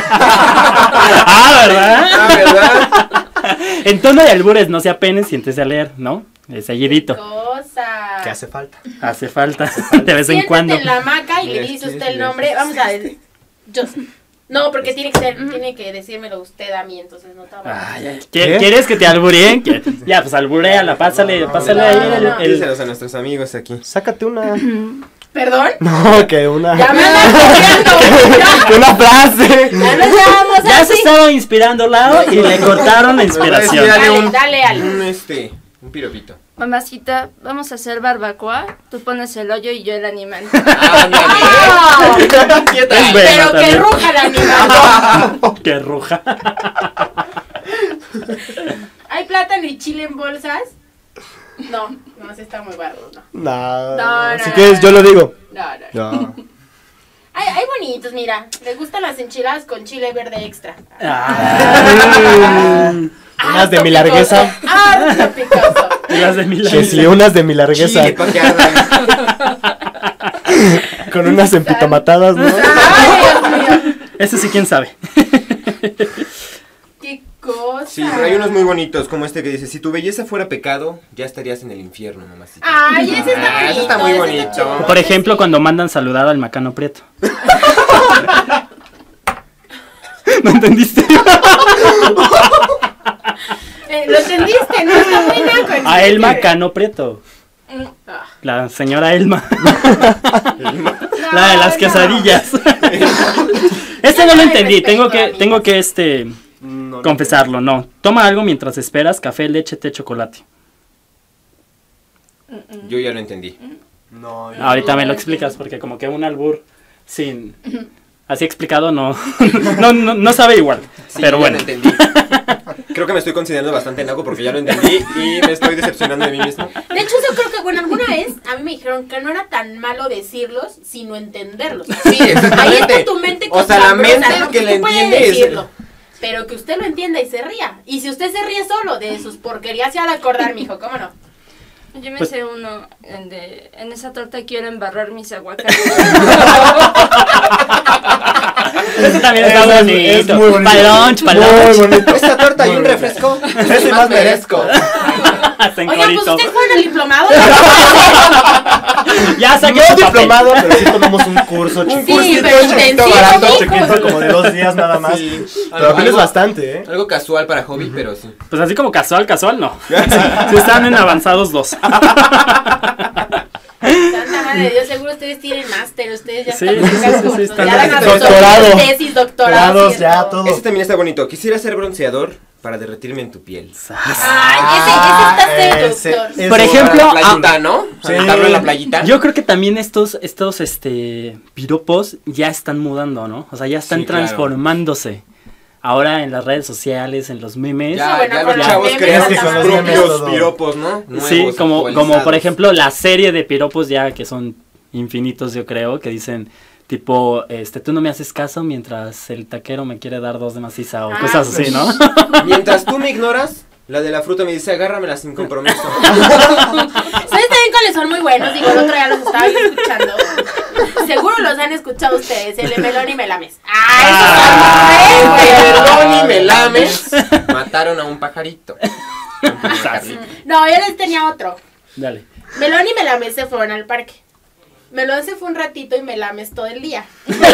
Ah, ¿verdad? Ah, ¿verdad? En tono de albures, no se apene, siéntese a leer, ¿no? De seguidito. Cosa. ¿Qué hace falta? Hace falta, de vez en Siéntate cuando. en la hamaca y le Mira, dice ¿quieres usted el leer? nombre. Vamos a ver. Yo. No, porque tiene que ser, tiene que decírmelo usted a mí, entonces no estaba. Ay, ay, ¿qui- ¿Qué? ¿Quieres que te albureen? ¿Qui- Ya, pues alburéala, pásale, pásale no, ahí no, el- no. el- Díselos a nuestros amigos aquí. Sácate una. ¿Perdón? No, que una. Ya me andan copiando. Ya, Que una frase. ya nos llevamos Ya se así. estaba inspirando Lalo y le cortaron la inspiración. Dale Dale, un- dale, Ale. Un este, un piropito. Mamacita, vamos a hacer barbacoa. Tú pones el hoyo y yo el animal. Ah, Es buena pero que también. ruja el animal. Que ruja. ¿Hay plátano y chile en bolsas? No, no, se está muy barro, no. No. No, no, Si no, quieres, no. yo lo digo. No, no. No. Hay, hay bonitos, mira. Les gustan las enchiladas con chile verde extra. Ah, Unas de Harto mi largueza. picoso, harto picoso. y las de Milán. Que sí, unas de mi largueza. Chile, pa' que ardan. Con unas empitomatadas, ¿no? Ay, Dios mío. Ese sí, quién sabe. Qué cosa. Sí, pero hay unos muy bonitos, como este que dice, si tu belleza fuera pecado, ya estarías en el infierno, mamacita. Ay, ese está Ah, bonito. ese está muy ese bonito. chido. Por ejemplo, cuando mandan saludar al Macano Prieto. ¿No entendiste? Eh, lo entendiste, ¿no? Está muy naco. en A serio. Elma Cano Prieto. Ah. La señora Elma. No, La de las no. quesadillas. Este no lo entendí. Tengo que, tengo que este No, no. confesarlo, no. Toma algo mientras esperas café, leche, té, chocolate. Yo ya lo entendí. No, yo- Ahorita me lo explicas porque como que un albur sin así explicado no no, no, no sabe igual. Sí, Pero ya bueno. lo entendí. Creo que me estoy considerando bastante naco porque ya lo entendí y me estoy decepcionando de mí mismo. De hecho, yo creo que, bueno, alguna vez a mí me dijeron que no era tan malo decirlos, sino entenderlos. Sí, exactamente. Ahí está tu mente O sea, la cochambrosa, mente ¿no? que Tú le puedes entiende es- decirlo, pero que usted lo entienda y se ría. Y si usted se ríe solo de sus porquerías, se ha de acordar, mijo, ¿cómo no? Yo me Pues- sé uno el de en esa torta quiero embarrar mis aguacates. Ese también está Ese es- bonito. es muy bonito. Pa' lunch, pa' Muy lunch. bonito. Esta torta y Muy un bonito. refresco. Ese más merezco. Hasta en Oigan, pues corito. ustedes fueron al diplomado. Ya saqué No su papel. diplomado, pero sí tomamos un curso chiquito. Sí, cursito pero chiquito, intensivo, barato, mijo. Chiquito, como de dos días nada más. Sí. Pero apenas Algo- bastante, ¿eh? Algo casual para hobby, pero sí. Pues así como casual, casual, no. Si están en avanzados dos. Santa madre de Dios, seguro ustedes tienen máster, ustedes ya Sí, están sí, sí, cursos, sí, están ya dan doctorado. asesorías, tesis, doctorados. Grados, y ya, todo. todo. Este también está bonito. Quisiera ser bronceador para derretirme en tu piel. Ay, ese, ese está ese- seductor. ese- Por ejemplo, Para la playita, ¿no? Sí. Aventarlo en la playita. Yo creo que también estos, estos este, piropos ya están mudando, ¿no? O sea, ya están Sí, claro. transformándose. Ahora en las redes sociales, en los memes. Ya, bueno, ya con los los chavos memes crean hasta sus con los memes propios todo. piropos, ¿no? Nuevos, Sí, como, como actualizados. por ejemplo la serie de piropos ya que son infinitos, yo creo, que dicen tipo, este, tú no me haces caso mientras el taquero me quiere dar dos de maciza o Ah, cosas así, ¿no? Mientras tú me ignoras, la de la fruta me dice, agárramela sin compromiso. ¿Sabes también cuáles son muy buenos? Digo, el otro día los estaba yo escuchando. Seguro los han escuchado ustedes, el de melón y melames. ¡Ah, esos son re Melón buenos! y melames mataron a un pajarito. Carlita. No, yo les tenía otro. Dale. Melón y melames se fueron al parque. Melón se fue un ratito y melames todo el día.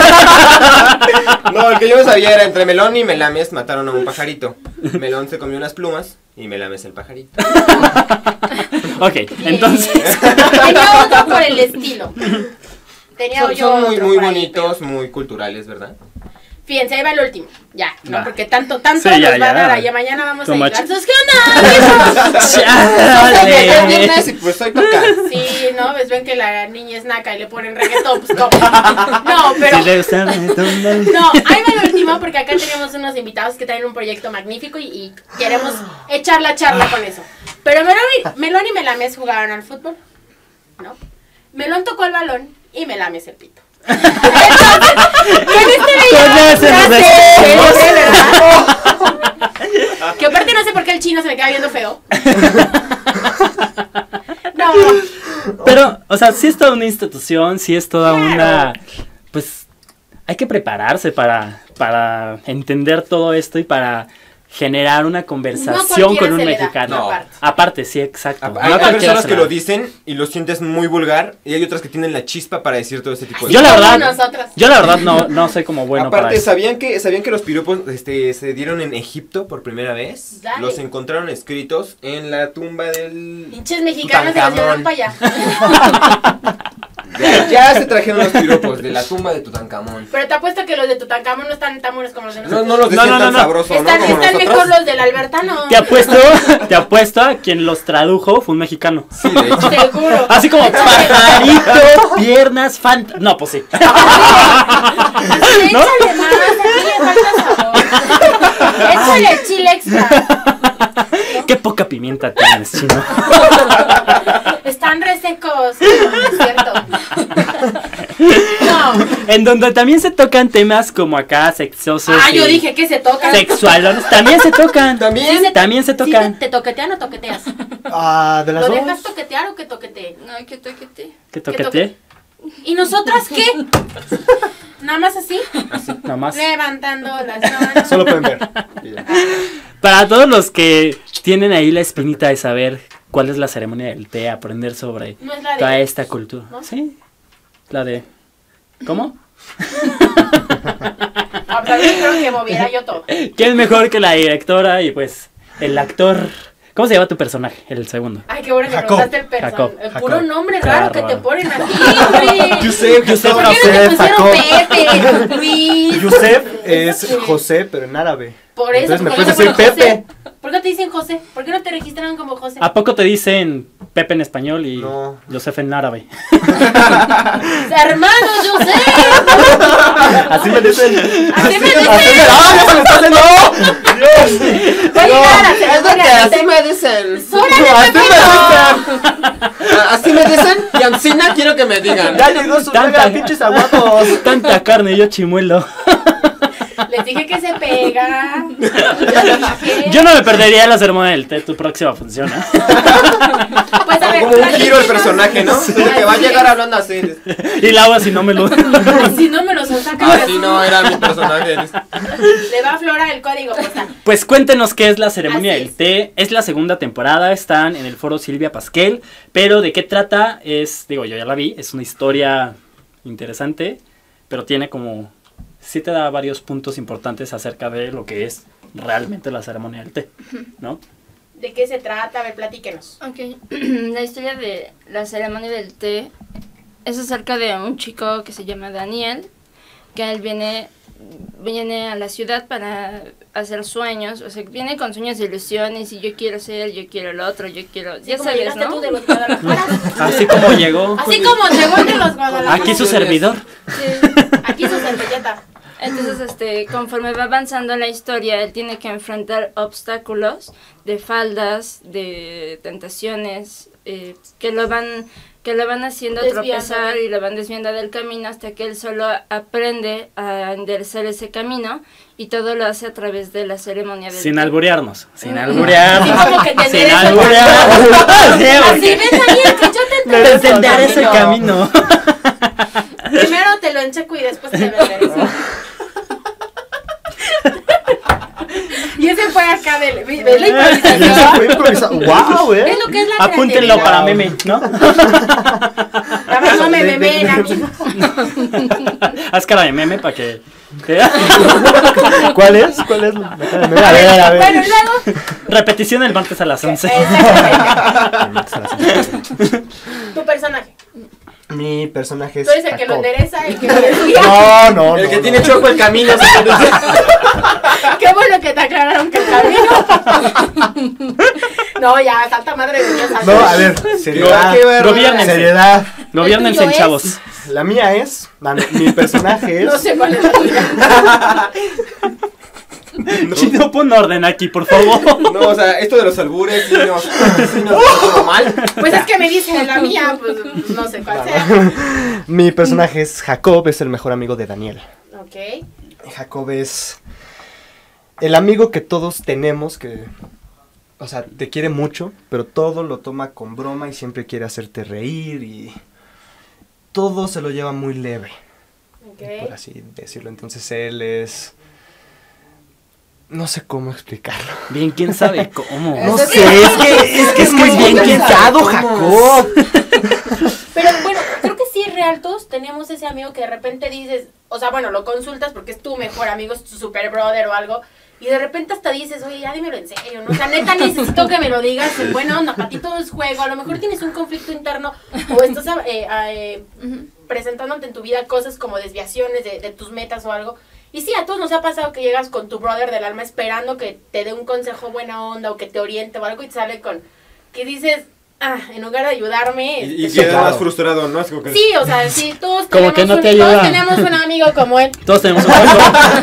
No, el que yo no sabía era entre melón y melames mataron a un pajarito. Melón se comió unas plumas y melames el pajarito. Ok, entonces. Tenía otro por el estilo. Tenía Son, yo son muy, otro muy por ahí, bonitos, pero- muy culturales, ¿verdad? Fíjense, ahí va el último. Ya, no, Va. porque tanto, tanto Sí, ya, nos va a ya. dar allá. Mañana vamos Too a much. llegar. Entonces, ¿qué onda? Chale. Y pues hoy toca. Sí, ¿no? ¿Ves? Ven que la niña es naca y le ponen reggaetón, pues ¿cómo? No, pero... Si le gusta retomar. No, ahí va el último porque acá tenemos unos invitados que traen un proyecto magnífico y, y queremos echar la charla con eso. Pero Melón y, Melón y Melames jugaban al fútbol, ¿no? Melón tocó el balón y Melames el pito. Entonces, con este Con bello ese nos frase, despedimos. ¿de verdad? Que aparte no sé por qué el chino se me queda viendo feo. No, Pero, o sea, sí es toda una institución, sí es toda una. Pues hay que prepararse para, para entender todo esto y para generar una conversación cualquiera con un se le da, mexicano. no. aparte. Aparte, sí, exacto. Hay, No hay cualquiera personas se que la lo da. dicen y lo sientes muy vulgar y hay otras que tienen la chispa para decir todo este tipo de Yo la como verdad, nosotras. yo la verdad no, no soy como bueno para Aparte, eso. ¿sabían que, ¿sabían que los piropos este, se dieron en Egipto por primera vez? Dale. Los encontraron escritos en la tumba del... Pinches mexicanos se los llevaron para allá. Ya, ya se trajeron los piropos de la tumba de Tutankamón. Pero te apuesto que los de Tutankamón no están tan buenos como los de No, nosotros. no los decían No, no, tan no, no. sabrosos, Están, ¿no? Como están nosotros. mejor los del Albertano. Te apuesto, te apuesto a quien los tradujo fue un mexicano. Sí, de hecho. Seguro. Así como pajarito, piernas, fant... No, pues sí. Échale más, aquí le falta sabor. Échale chile extra. Qué poca pimienta tienes, chino. Están resecos. Es cierto. No. En donde también se tocan temas como acá, sexosos. Ah, yo y dije que se tocan. sexualones. También se tocan. ¿También? Sí se- También se ¿Sí tocan. te, te toquetean o toqueteas? Ah, de las ¿Lo dos. dejas toquetear o que toquetee? No, que toquete. ¿Qué toquete? ¿Y nosotras qué? Nada más así, Nada más. levantando las manos. Solo pueden ver. Y ya. Para todos los que tienen ahí la espinita de saber cuál es la ceremonia del té, aprender sobre No es la de- toda esta cultura. ¿no? Sí, la de... ¿Cómo? Ah, pero yo creo que moviera yo todo. ¿Quién es mejor que la directora y pues el actor? ¿Cómo se llama tu personaje? El segundo. Ay, qué bueno que Jacob. preguntaste el personaje. Jacob. El Jacob. puro nombre Qué raro que te bárbaro. ponen aquí, güey. Yusef, Yusef, ¿Por qué no te José, pusieron Jacob. Pepe, Luis? Yusef es José, pero en árabe. Por eso, Entonces me ¿por qué puedes te decir ponen José? Pepe. ¿Por qué te dicen José? ¿Por qué no te registran como José? ¿A poco te dicen Pepe en español y No. Josef en árabe? Hermano José. Así me dicen. Así me dicen. Así me- ¡Ah, ya se me está haciendo! ¡Dios! Oye, Lara, se Es me lo que ocurre, así te- me dicen. ¡Súrale, Así me Pepito! Así me dicen y Ancina quiero que me digan. Ya llegó su Tanta- mega pinches aguados. Tanta carne, yo chimuelo. Les dije que se pega. Les dije. Yo no me perdería la ceremonia del té, tu próxima función, ¿eh? Pues a ver, Como un platíquenos. giro el personaje, ¿no? Como que va a llegar hablando así. Y la agua si no me lo... Si no me los sacan. Así no era mi personaje. Le va a aflorar el código postal. Pues cuéntenos qué es la ceremonia Así del es. té. Es la segunda temporada, están en el foro Silvia Pasquel. Pero ¿de qué trata? Es, digo, yo ya la vi, es una historia interesante, pero tiene como... sí te da varios puntos importantes acerca de lo que es realmente la ceremonia del té, ¿no? ¿De qué se trata? A ver, platíquenos. Ok, la historia de la ceremonia del té es acerca de un chico que se llama Daniel, que él viene, viene a la ciudad para hacer sueños, o sea, viene con sueños e ilusiones y yo quiero ser, yo quiero el otro, yo quiero, ya Como sabes, llegaste ¿no? tú de los Guadalajara. Así como llegó. Así como llegó el de los Guadalajara. Aquí su servidor. Sí. Aquí su servilleta. Entonces, este, conforme va avanzando la historia, él tiene que enfrentar obstáculos de faldas, de tentaciones, eh, que lo van que lo van haciendo Desviando. tropezar y lo van desviando del camino hasta que él solo aprende a enderezar ese camino y todo lo hace a través de la ceremonia del Sin té. alburearnos, sin Mm. alburearnos. Sí, como que te Sin endereza el alburearnos. Sí, Así porque- ven Daniel, que yo te Pero entenderé. entender ese camino. Primero te lo encheco y después te lo enderezo. Y ese fue acá de, de la improvisación. Eso fue improvisado. ¡Wow, eh! Es lo que es la Apúntenlo creatividad. para meme, ¿no? La verdad no me memen, amigo. Haz cara de meme para que... ¿Cuál es? ¿Cuál es? la cara de meme? A ver, a ver. Bueno, y luego. Repetición el martes a las once. Exactamente. Tu personaje. Mi personaje es Tú eres el que lo Jacob. endereza, el que lo desvía. No, no, El no, que no. tiene choco el camino. Qué bueno que te aclararon que el camino. No, ya, santa madre de Dios. No, a ver, seriedad. Qué bárbaro. Gobiernense. Seriedad. Gobiernense, ¿El tuyo es? chavos. La mía es, la- mi personaje es... No sé cuál es la tuya. Chino, pon orden aquí, por favor. No, o sea, esto de los albures sí nos, sí nos hizo como mal. Pues es que me dicen la mía, pues no sé cuál sea. Mi personaje es Jacob, es el mejor amigo de Daniel. Ok. Jacob es el amigo que todos tenemos, que, o sea, te quiere mucho, pero todo lo toma con broma y siempre quiere hacerte reír y todo se lo lleva muy leve, por Ok. así decirlo. Entonces él es... No sé cómo explicarlo. Bien, quién sabe cómo. No sé, es que es, que es muy bien pensado, Jacob. Pero bueno, creo que sí es real. Todos tenemos ese amigo que de repente dices, o sea, bueno, lo consultas porque es tu mejor amigo, es tu super brother o algo. Y de repente hasta dices, oye, ya dímelo en serio, ¿no? O sea, neta necesito que me lo digas en buena onda, para ti todo es juego. A lo mejor tienes un conflicto interno o estás eh, eh, presentándote en tu vida cosas como desviaciones de, de tus metas o algo. Y sí, a todos nos ha pasado que llegas con tu brother del alma esperando que te dé un consejo buena onda o que te oriente o algo y te sale con que dices, ah, en lugar de ayudarme... Y, y este, queda claro. más frustrado, ¿no? Es como que... Sí, o sea, sí, todos Como tenemos, que no un, te todos ayuda. tenemos un amigo como él. Todos tenemos un juego.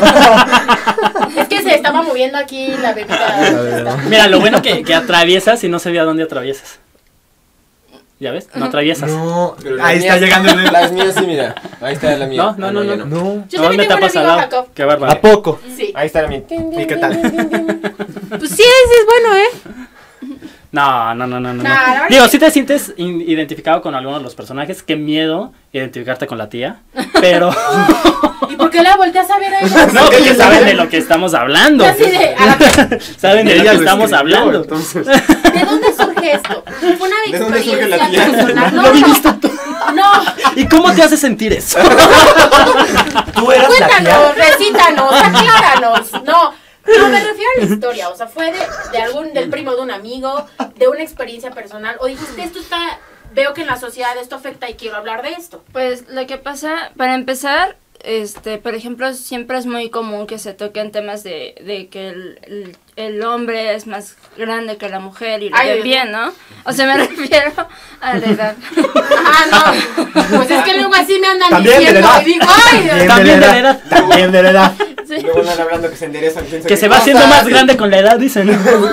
Es que se estaba moviendo aquí la bebida. esta. Mira, lo bueno que, que atraviesas y no se ve a dónde atraviesas. ¿Ya ves? No atraviesas. No, Pero las ahí está mías- llegando el... Las mías sí, mira. Ahí está la mía. No, no, Ah, no, ya no. No, Yo No, también me tengo un tapas al amigo lado. Jacob. Qué ¿a bárbaro. poco? Sí. Ahí está la mía. ¿Y qué tal? Pues sí, ese es bueno, ¿eh? No, no, no, no, no. Nah, la verdad Digo, que- si te sientes in- identificado con alguno de los personajes, qué miedo identificarte con la tía, pero ¿Y por qué la volteas a ver a ella? no, porque saben de lo que estamos hablando. Yo así de, a la- Saben de lo Ella que lo estamos escribió, hablando. entonces. ¿De dónde surge esto? Fue una ¿De dónde surge la experiencia tía? personal. No, Lo viviste no, no. ¿Y cómo te hace sentir eso? Tú eras la tía. Cuéntanos, recítanos, acláranos. No, no, me refiero a la historia. O sea, fue de, de algún, del primo de un amigo, de una experiencia personal. O dijiste, esto está, veo que en la sociedad esto afecta y quiero hablar de esto. Pues lo que pasa, para empezar, este, por ejemplo, siempre es muy común que se toquen temas de, de que el, el, el hombre es más grande que la mujer y lo Ay, ven Dios. bien, ¿no? O sea, me refiero a la edad. Ah, no. Pues es que luego así me andan También de la diciendo edad. y digo, ay, Dios. También de la edad. También de la edad. Sí. Luego andan hablando que se enderezan. quién sabe Que qué se va cosas. haciendo más grande con la edad, dicen.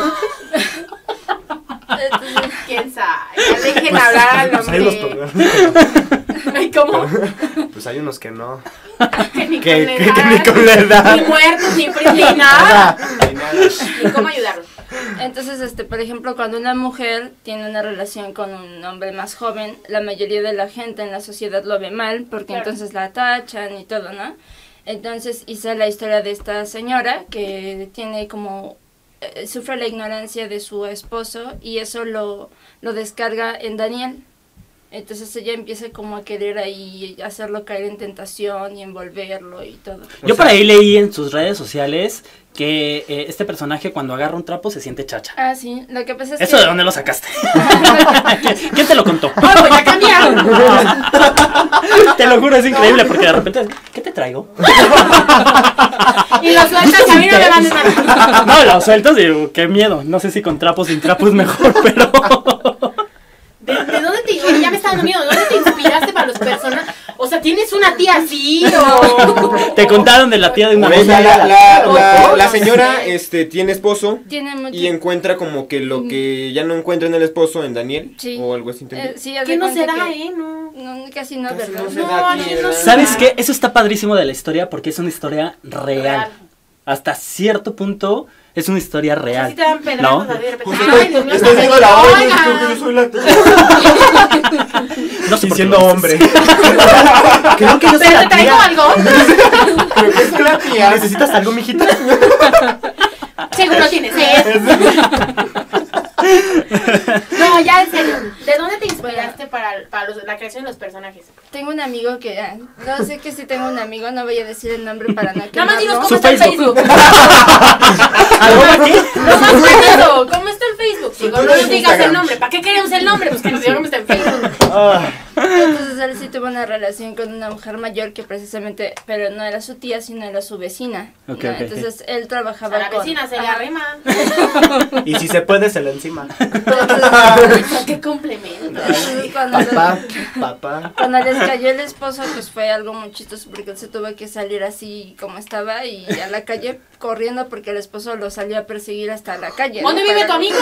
Entonces, ¿Quién sabe? Ya dejen hablar al Pues hay unos hombre. problemas. Ay, ¿cómo? Pues hay unos que no. Que ni Que- con que- edad, que ni con la edad. Ni muertos, ni fríos, ni nada. Nada. Ni nada. Ni cómo ayudarlos. entonces, este, por ejemplo, cuando una mujer tiene una relación con un hombre más joven, la mayoría de la gente en la sociedad lo ve mal, porque Claro. entonces la tachan y todo, ¿no? Entonces hice la historia de esta señora que tiene como eh, sufre la ignorancia de su esposo y eso lo, lo descarga en Daniel. Entonces ella empieza como a querer ahí hacerlo caer en tentación y envolverlo y todo. Yo por ahí leí en sus redes sociales que eh, este personaje cuando agarra un trapo se siente chacha. Ah, sí, lo que pasa es ¿Eso que... de dónde lo sacaste? ¿Quién- ¿Quién te lo contó? ¡Ay, pues ya cambiaron! Te lo juro, es increíble porque de repente, ¿qué te traigo? Y los sueltas, a mí no me van a nada. No, lo sueltas y digo, qué miedo. No sé si con trapos sin trapos mejor, pero... ¿De, de dónde te, oye, ya me está dando miedo, ¿de dónde te inspiraste para los personajes? O sea, ¿tienes una tía así o...? Te contaron de la tía de una O vez. sea, la, la, la, Oh, la no señora sé. este, tiene esposo Tiene mucho... y encuentra como que lo que ya no encuentra en el esposo en Daniel. Sí. O algo así. ¿entendí? Eh, sí, haz ¿Qué de no cuenta se da, que- eh? No. No, casi no, Casi ¿verdad? no se No, da aquí, aquí no ¿verdad? se ¿Sabes qué? Eso está padrísimo de la historia porque es una historia real. Real. Hasta cierto punto es una historia real. Así te dan pedradas ¿No? así de repente. Pues Ay, Dios mío, estoy viendo la oigan. olla, creo que yo soy la tía. No sé Y por qué siendo lo hombre. dices. Creo que yo soy ¿Pero la te traigo tía. algo? Creo que es la tía. ¿Necesitas algo, mijita? Seguro tienes sed. No, ya en serio. ¿De dónde te inspiraste para, para los- la creación de los personajes? Tengo un amigo que... ah, no sé que si tengo un amigo, no voy a decir el nombre para no Nada más dinos quemarlo. cómo Su está el Facebook. Facebook. ¿Algo aquí? No más con eso. ¿Cómo está el Facebook? Digo, no nos digas Instagram. el nombre. ¿Para qué queremos el nombre? Pues que nos diga cómo está en Facebook. Entonces él sí tuvo una relación con una mujer mayor que precisamente, pero no era su tía, sino era su vecina. Ok, ¿no? ok, Entonces él A trabajaba la con... vecina se le Ajá. arrima. Y si se puede, se la encima. Qué complemento. Entonces, cuando, Papá, papá. cuando les cayó el esposo, pues fue algo muy chistoso porque él se tuvo que salir así como estaba y a la calle corriendo porque el esposo lo salió a perseguir hasta la calle. ¿no? ¿Dónde vive Para- tu amigo?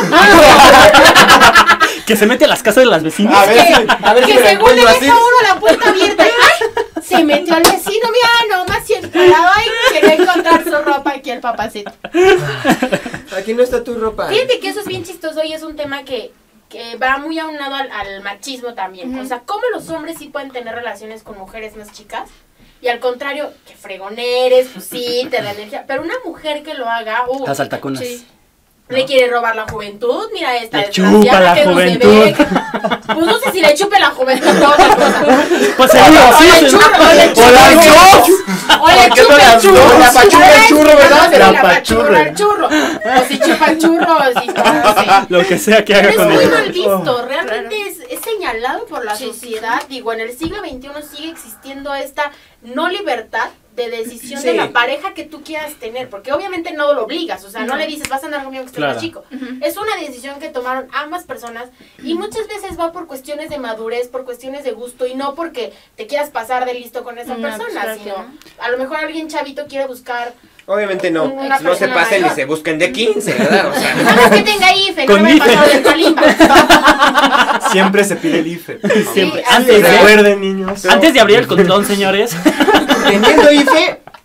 Que se mete a las casas de las vecinas. A ver si, a ver si Que me la según le encuentro deja así. uno la puerta abierta y ¡ay! Se metió al vecino, mira, nomás y el parado ahí quería encontrar su ropa aquí el papacito. Aquí no está tu ropa. Fíjate que eso es bien chistoso y es un tema que, que va muy aunado al, al machismo también. Ujú. O sea, cómo los hombres sí pueden tener relaciones con mujeres más chicas y al contrario, que fregoneres, pues sí, te da energía. Pero una mujer que lo haga, uh, Las altacunas. Sí. le quiere robar la juventud, mira esta Le desgraciada chupa la que no se juventud. ve, que- pues no sé si le chupe la juventud o otra cosa. Pues seguro, O sí. le sí. churro, o le ¡O la chupe yo! o le ¿Por qué no chupa las el churro. dos? La pachurra el churro, ¿verdad? No, La la pachurra pachurra. el churro. O si chupa el churro, o si no sé. Lo que sea que Pero haga es con muy ella. mal visto, realmente Claro. es, es señalado por la Sí, sí, sociedad. Digo, en el siglo veintiuno sigue existiendo esta no libertad de decisión Sí. de la pareja que tú quieras tener, porque obviamente no lo obligas, o sea, no, No. le dices vas a andar conmigo que estés Claro. más chico. Ujú. Es una decisión que tomaron ambas personas y muchas veces va por cuestiones de madurez, por cuestiones de gusto y no porque te quieras pasar de listo con esa No, pues, persona, claro que sino no. a lo mejor alguien chavito quiere buscar Obviamente no. Una No se persona pasen ni mayor. se busquen de quince, ¿verdad? O sea. nada más que tenga I F E, no Con me I he F E. pasado del Colimba. Siempre se pide el I F E. Siempre. Sí, Antes de, Recuerden, niños. antes de abrir el condón, señores. Teniendo I F E,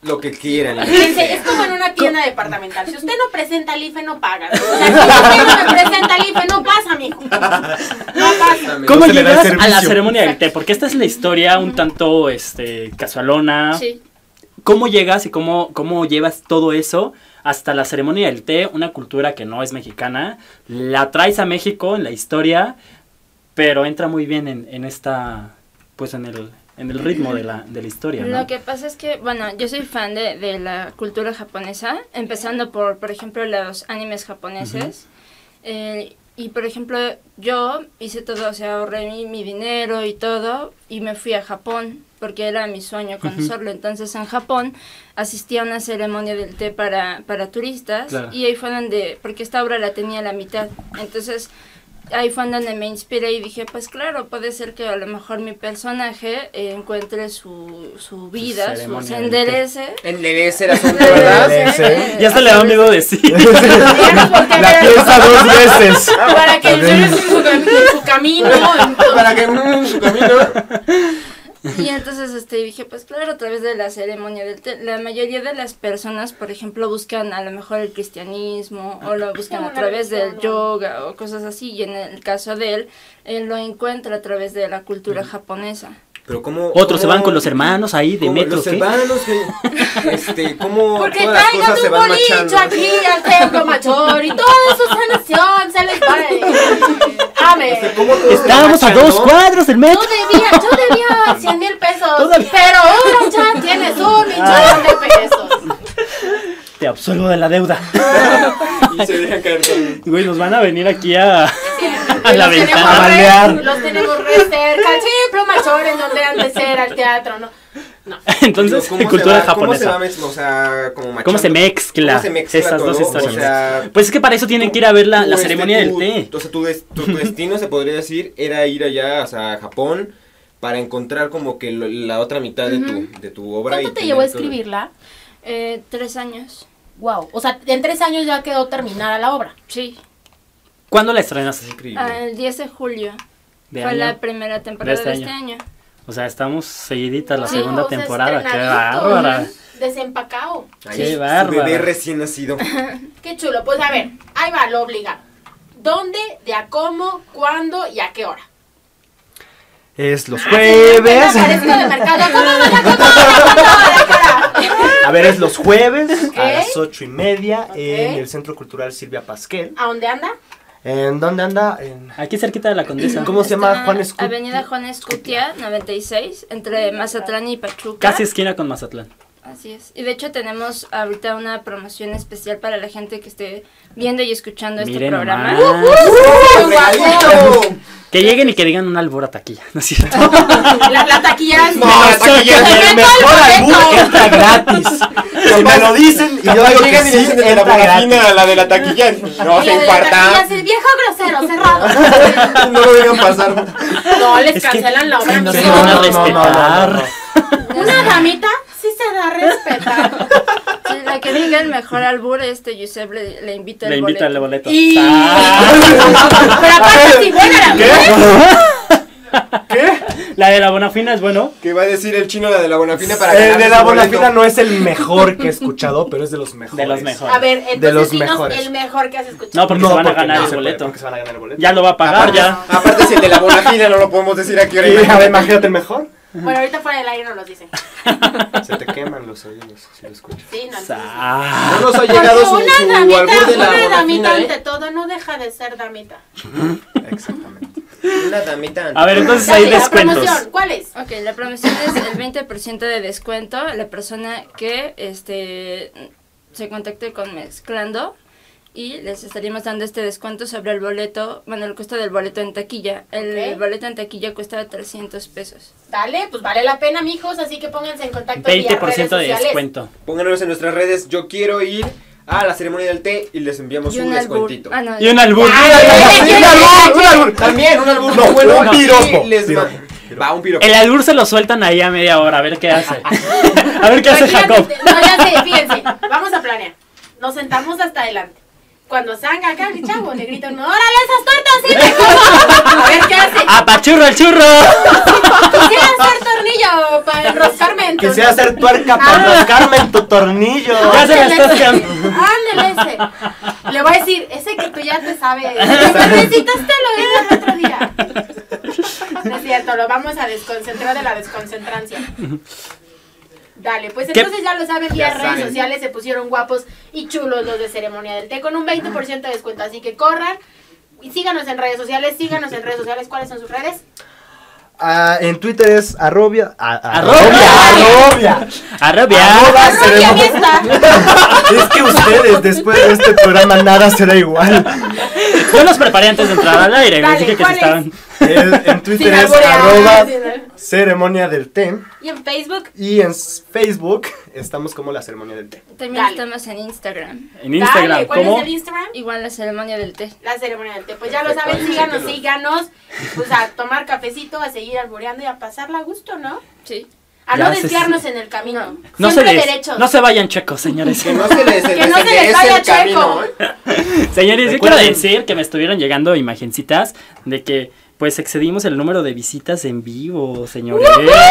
lo que quieran. Fíjense, es como en una tienda departamental. Si usted no presenta el I F E, no paga. O sea, si usted no me presenta el I F E, no pasa, mijo. No pasa. ¿Cómo No se le da el llegas a servicio. la ceremonia del té? Porque esta es la historia un tanto este casualona. Sí. ¿Cómo llegas y cómo, cómo llevas todo eso hasta la ceremonia del té? Una cultura que no es mexicana. La traes a México en la historia, pero entra muy bien en, en esta, pues en el, en el ritmo de la, de la historia, ¿no? Lo que pasa es que, bueno, yo soy fan de, de la cultura japonesa, empezando por, por ejemplo, los animes japoneses. eh, y, por ejemplo, yo hice todo, o sea, ahorré mi, mi dinero y todo, y me fui a Japón, porque era mi sueño conocerlo. Entonces, en Japón asistí a una ceremonia del té para, para turistas, Claro. y ahí fue donde, porque esta obra la tenía a la mitad, entonces ahí fue donde me inspiré y dije, pues claro, puede ser que a lo mejor mi personaje eh, encuentre su, su vida, su, ceremonia se del enderece. Enderece el asunto, ¿verdad? Enderece. Ya se le da miedo decir. La piensa dos veces. Para que en su, su camino. Para que mm, su camino. Y entonces este dije, pues claro, a través de la ceremonia del té, la mayoría de las personas, por ejemplo, buscan a lo mejor el cristianismo o lo buscan a través del yoga o cosas así, y en el caso de él, él lo encuentra a través de la cultura japonesa. Pero cómo, Otros se cómo- van con los hermanos ahí de cómo metro, Los ¿qué? hermanos, que, este, cómo Porque todas las traigan cosas se un van bolicho machando. aquí al templo mayor y toda su sanación se les va. Amén. ¿Cómo todo se va Estábamos a machando? dos cuadros del Yo metro. debía, yo debía cien mil pesos, Todavía. pero ahora ya tienes un millón de pesos. Te absuelvo de la deuda. Y se dejan caer todo. Güey, nos van a venir aquí a, a Los la tenemos ventana a re- balear. Los tenemos re cerca, el templo mayor en donde antes era el teatro, ¿no? No. Entonces, ¿Cómo se cultura va- ¿Cómo se va, japonesa. mez- o sea, como machando? ¿Cómo se mezcla, ¿Cómo se mezcla esas dos todo? historias? O sea, Pues es que para eso tienen que ir a ver la, tú, la este, ceremonia del tú- té. O sea, tu, des- tu- tu destino, se podría decir, era ir allá, o sea, a Japón, para encontrar como que lo- la otra mitad de, tu, de tu obra. ¿Cuánto y te tener llevó a todo. escribirla? Eh, tres años, Wow, o sea, en tres años ya quedó terminada la obra. sí, ¿Cuándo la estrenas? Increíble. ah, el diez de julio ¿De fue año? la primera temporada De de este este año. O sea, estamos seguiditas la Sí, segunda o sea, temporada. Qué estrenadito, bárbara. Desempacado. Ay, qué su bárbara. bebé recién nacido. Qué chulo. Pues a ver, ahí va lo obligado. ¿Dónde, de a cómo, cuándo y a qué hora? Es los Ah, jueves. sí, parezco de mercado. ¿Cómo van a cómo, cuándo, a qué hora? A ver, es los jueves Ok. a las ocho y media Ok. en el Centro Cultural Silvia Pasquel. ¿A dónde anda? ¿En dónde anda? En- Aquí cerquita de la Condesa. ¿Cómo se llama? Está Juan Escutia. Avenida Juan Escutia, noventa y seis, entre Mazatlán y Pachuca. Casi esquina con Mazatlán. Así es. Y de hecho tenemos ahorita una promoción especial para la gente que esté viendo y escuchando este Miren programa. nomás. ¡Regalito! Que lleguen y que digan un albur a taquilla, ¿no es cierto? La, la taquilla es... No, la taquilla es El el mejor boleto. albur entra gratis. Si me lo dicen y yo Capaz digo llegan que y sí, dicen de la entra gratis. bonafina a la de la taquilla. No, Y se la de la taquilla infarta. es el viejo grosero, cerrado. No lo dejan pasar. No, les Es que- cancelan la obra. no Sí, se No, van a no, no, respetar. no, no. Una damita sí se da a respetar. Sí, la que diga el mejor albur, este Giuseppe le, le invita el Le invita el boleto. boleto. Y... Ah. Pero aparte si buena la mujer. ¿Qué? La de la Bonafina es bueno. ¿Qué va a decir el chino la de la bonafina para El ganarse de la su boleto? Bonafina no es el mejor que he escuchado, pero es de los mejores. De los mejores. A ver, entonces De los dinos mejores. el mejor que has escuchado. No, porque No, se van a porque ganar no el se puede, boleto. porque se van a ganar el boleto. Ya lo va a pagar, Aparte, ya. aparte si el de la bonafina no lo podemos decir aquí ahora. Sí, a ver, imagínate. imagínate el mejor. Bueno, ahorita fuera del aire no los dicen. Se te queman los oídos si lo escuchas. Sí, no. entonces- Ah. No nos ha Porque llegado su, una su damita, albur de la una damita bonafina, ante ¿eh? todo no deja de ser damita. Exactamente. Una damita ante A ver, todo. entonces Dale, hay la descuentos. promoción, ¿cuál es? Ok, la promoción es el veinte por ciento de descuento a la persona que este se contacte con Mezclando, y les estaríamos dando este descuento sobre el boleto, bueno, el costo del boleto en taquilla. El Ok. boleto en taquilla cuesta trescientos pesos. Dale, pues vale la pena, mijos, así que pónganse en contacto vía veinte por ciento de redes sociales. descuento. Pónganos en nuestras redes. Yo quiero ir a la ceremonia del té y les enviamos Y un un albur. descuentito. Ah, no. Y un albur. Ay, ¡Un albur! ¡Un albur! También un albur No, muy bueno. un piropo, y les piropo. ma- Va, un piropo. El albur se lo sueltan ahí a media hora, a ver qué hace. A ver qué hace Imagínate, Jacob. No, ya sé, fíjense, vamos a planear. Nos sentamos hasta adelante. Cuando salga acá el chavo, le grita uno, ¡órale esas tortas, sí te como! A ver qué hace. ¡Apachurro el churro! Quisiera hacer tornillo para enroscarme en tu... Quisiera hacer tuerca para Ah. enroscarme en tu tornillo. Ya se la estás Ándale quedando. ese. Ándale ese. Le voy a decir, ese que tú ya te sabes. Necesitas te lo digo el otro día. No es cierto, lo vamos a desconcentrar de la desconcentrancia. Dale, pues ¿Qué? entonces ya lo saben, vía Ya redes saben. sociales se pusieron guapos y chulos los de Ceremonia del Té con un veinte por ciento de descuento, así que corran y síganos en redes sociales, síganos en redes sociales. ¿Cuáles son sus redes? Ah, en Twitter es arrobia. a- Arrobia. Arrobia. Arrobia. Arroba Arrobia, ceremonia. fiesta. Es que ustedes, después de este programa, nada será igual. Yo los preparé antes de entrar al aire, Dale, les dije que ¿cuál si estaban. El- en Twitter Sin es alburear, arroba sin- ceremonia del té. Y en Facebook, Y en s- Facebook estamos como la ceremonia del té. También Dale. estamos en Instagram. En Instagram, dale, ¿cuál ¿cómo? es el Instagram? Igual la ceremonia del té. La Ceremonia del Té. Pues ya Perfecto, lo saben, ahí síganos, chéquenlo. síganos. Pues a tomar cafecito, a seguir alboreando y a pasarla a gusto, ¿no? Sí. A Ya no se- desviarnos en el camino. No se, Siempre des- derechos. no se vayan checos, señores. Que no se les, Que no se les vaya Checo. Señores, yo quiero Recuerden- decir que me estuvieron llegando imagencitas de que pues excedimos el número de visitas en vivo, señores.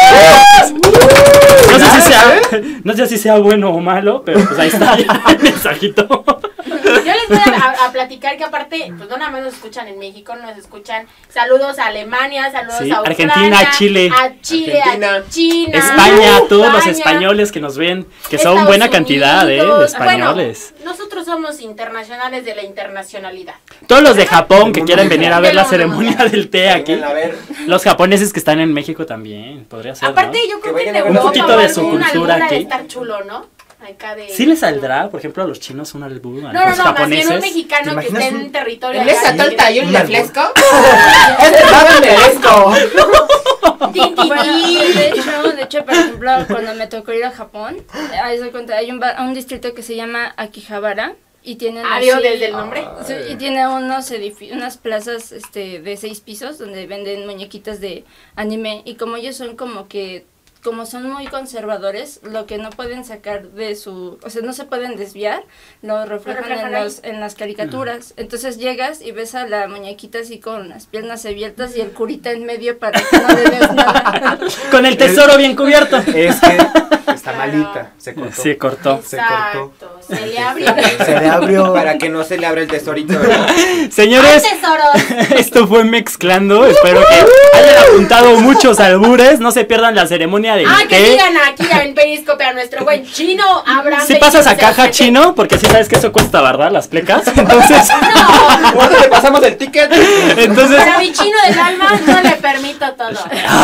No sé si sea, no sé si sea bueno o malo, pero pues ahí está ya el mensajito. Yo les voy a, a- a platicar que aparte, pues no nada más nos escuchan en México, nos escuchan. Saludos a Alemania, saludos Sí, a Ucrania, Argentina, Chile. a Chile, Argentina. a China, España, todos los España, españoles que nos ven, que son Estados buena cantidad, eh, de Unidos. españoles. Bueno, nosotros somos internacionales de la internacionalidad. Todos los de Japón que Del quieren mundo venir a mundial. ver la Del mundo ceremonia mundial. del té aquí. A ver, Los japoneses que están en México también, podría ser, Aparte, ¿no? yo creo Que que en vayan a ver Europa un poquito o de su algún cultura albur ha de aquí. estar chulo, ¿no? Acá de... Sí les saldrá, por ejemplo, a los chinos un albur, a No, no, los no, más bien japoneses. un mexicano ¿Te que imaginas esté un- en territorio. ¿él es acá, Atolta y un Una- refresco? ¡Este va de esto! Tin, tin, Bueno, tin. de hecho, de hecho, por ejemplo, cuando me tocó ir a Japón, eh, ahí se cuenta, hay un, bar- un distrito que se llama Akihabara y tienen Adiós así- desde el nombre. Sí, y tiene unos edifi- unas plazas este de seis pisos donde venden muñequitas de anime y como ellos son como que como son muy conservadores, lo que no pueden sacar de su, o sea, no se pueden desviar, lo reflejan, reflejan en, ahí. los, en las caricaturas. Entonces llegas y ves a la muñequita así con las piernas abiertas y el curita en medio para que no le des nada. Con el tesoro bien cubierto. Es que está Claro. malita, se cortó. Se cortó. Se cortó. Exacto, se le abrió. Se le abrió. Para que no se le abra el tesorito, ¿verdad? Señores, ¡Ay, tesoros! esto fue Mezclando. Espero que hayan apuntado muchos albures. No se pierdan la ceremonia del Ah, que té. digan aquí en Periscope a nuestro buen chino Abraham. Si pasas a veintiuno caja cero siete. chino, porque sí sabes que eso cuesta, ¿verdad? Las plecas. Entonces, No, ¿Cuándo le pasamos el ticket? entonces para mi chino del alma no le permito todo.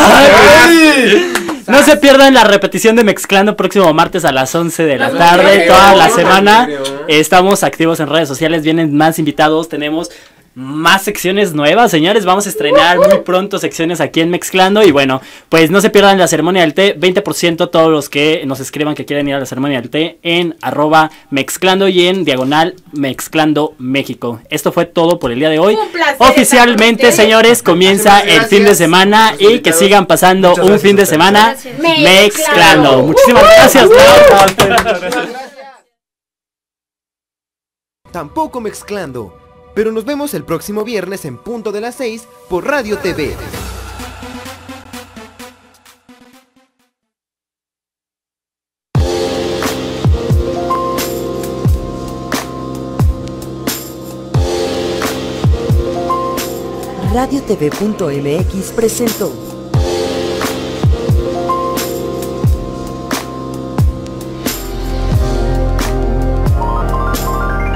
no se pierdan la repetición de Mezclando próximo martes a las once de la No, tarde, no, toda no, la no, semana. no, no. Estamos activos en redes sociales, vienen más invitados, tenemos más secciones nuevas, señores. Vamos a estrenar muy pronto secciones aquí en Mezclando. Y bueno, pues no se pierdan la ceremonia del té. veinte por ciento todos los que nos escriban que quieren ir a la ceremonia del té en arroba Mezclando y en diagonal Mezclando México. Esto fue todo por el día de hoy. Un placer Oficialmente, estar con ustedes. señores, comienza Muchísimas el fin de gracias. semana Los y que invitados. sigan pasando Muchas un gracias fin de a ustedes. semana Gracias. Mezclando. Mezclando. Muchísimas gracias. Tampoco Mezclando. Pero nos vemos el próximo viernes en punto de las seis por Radio T V. Radio T V punto M X presentó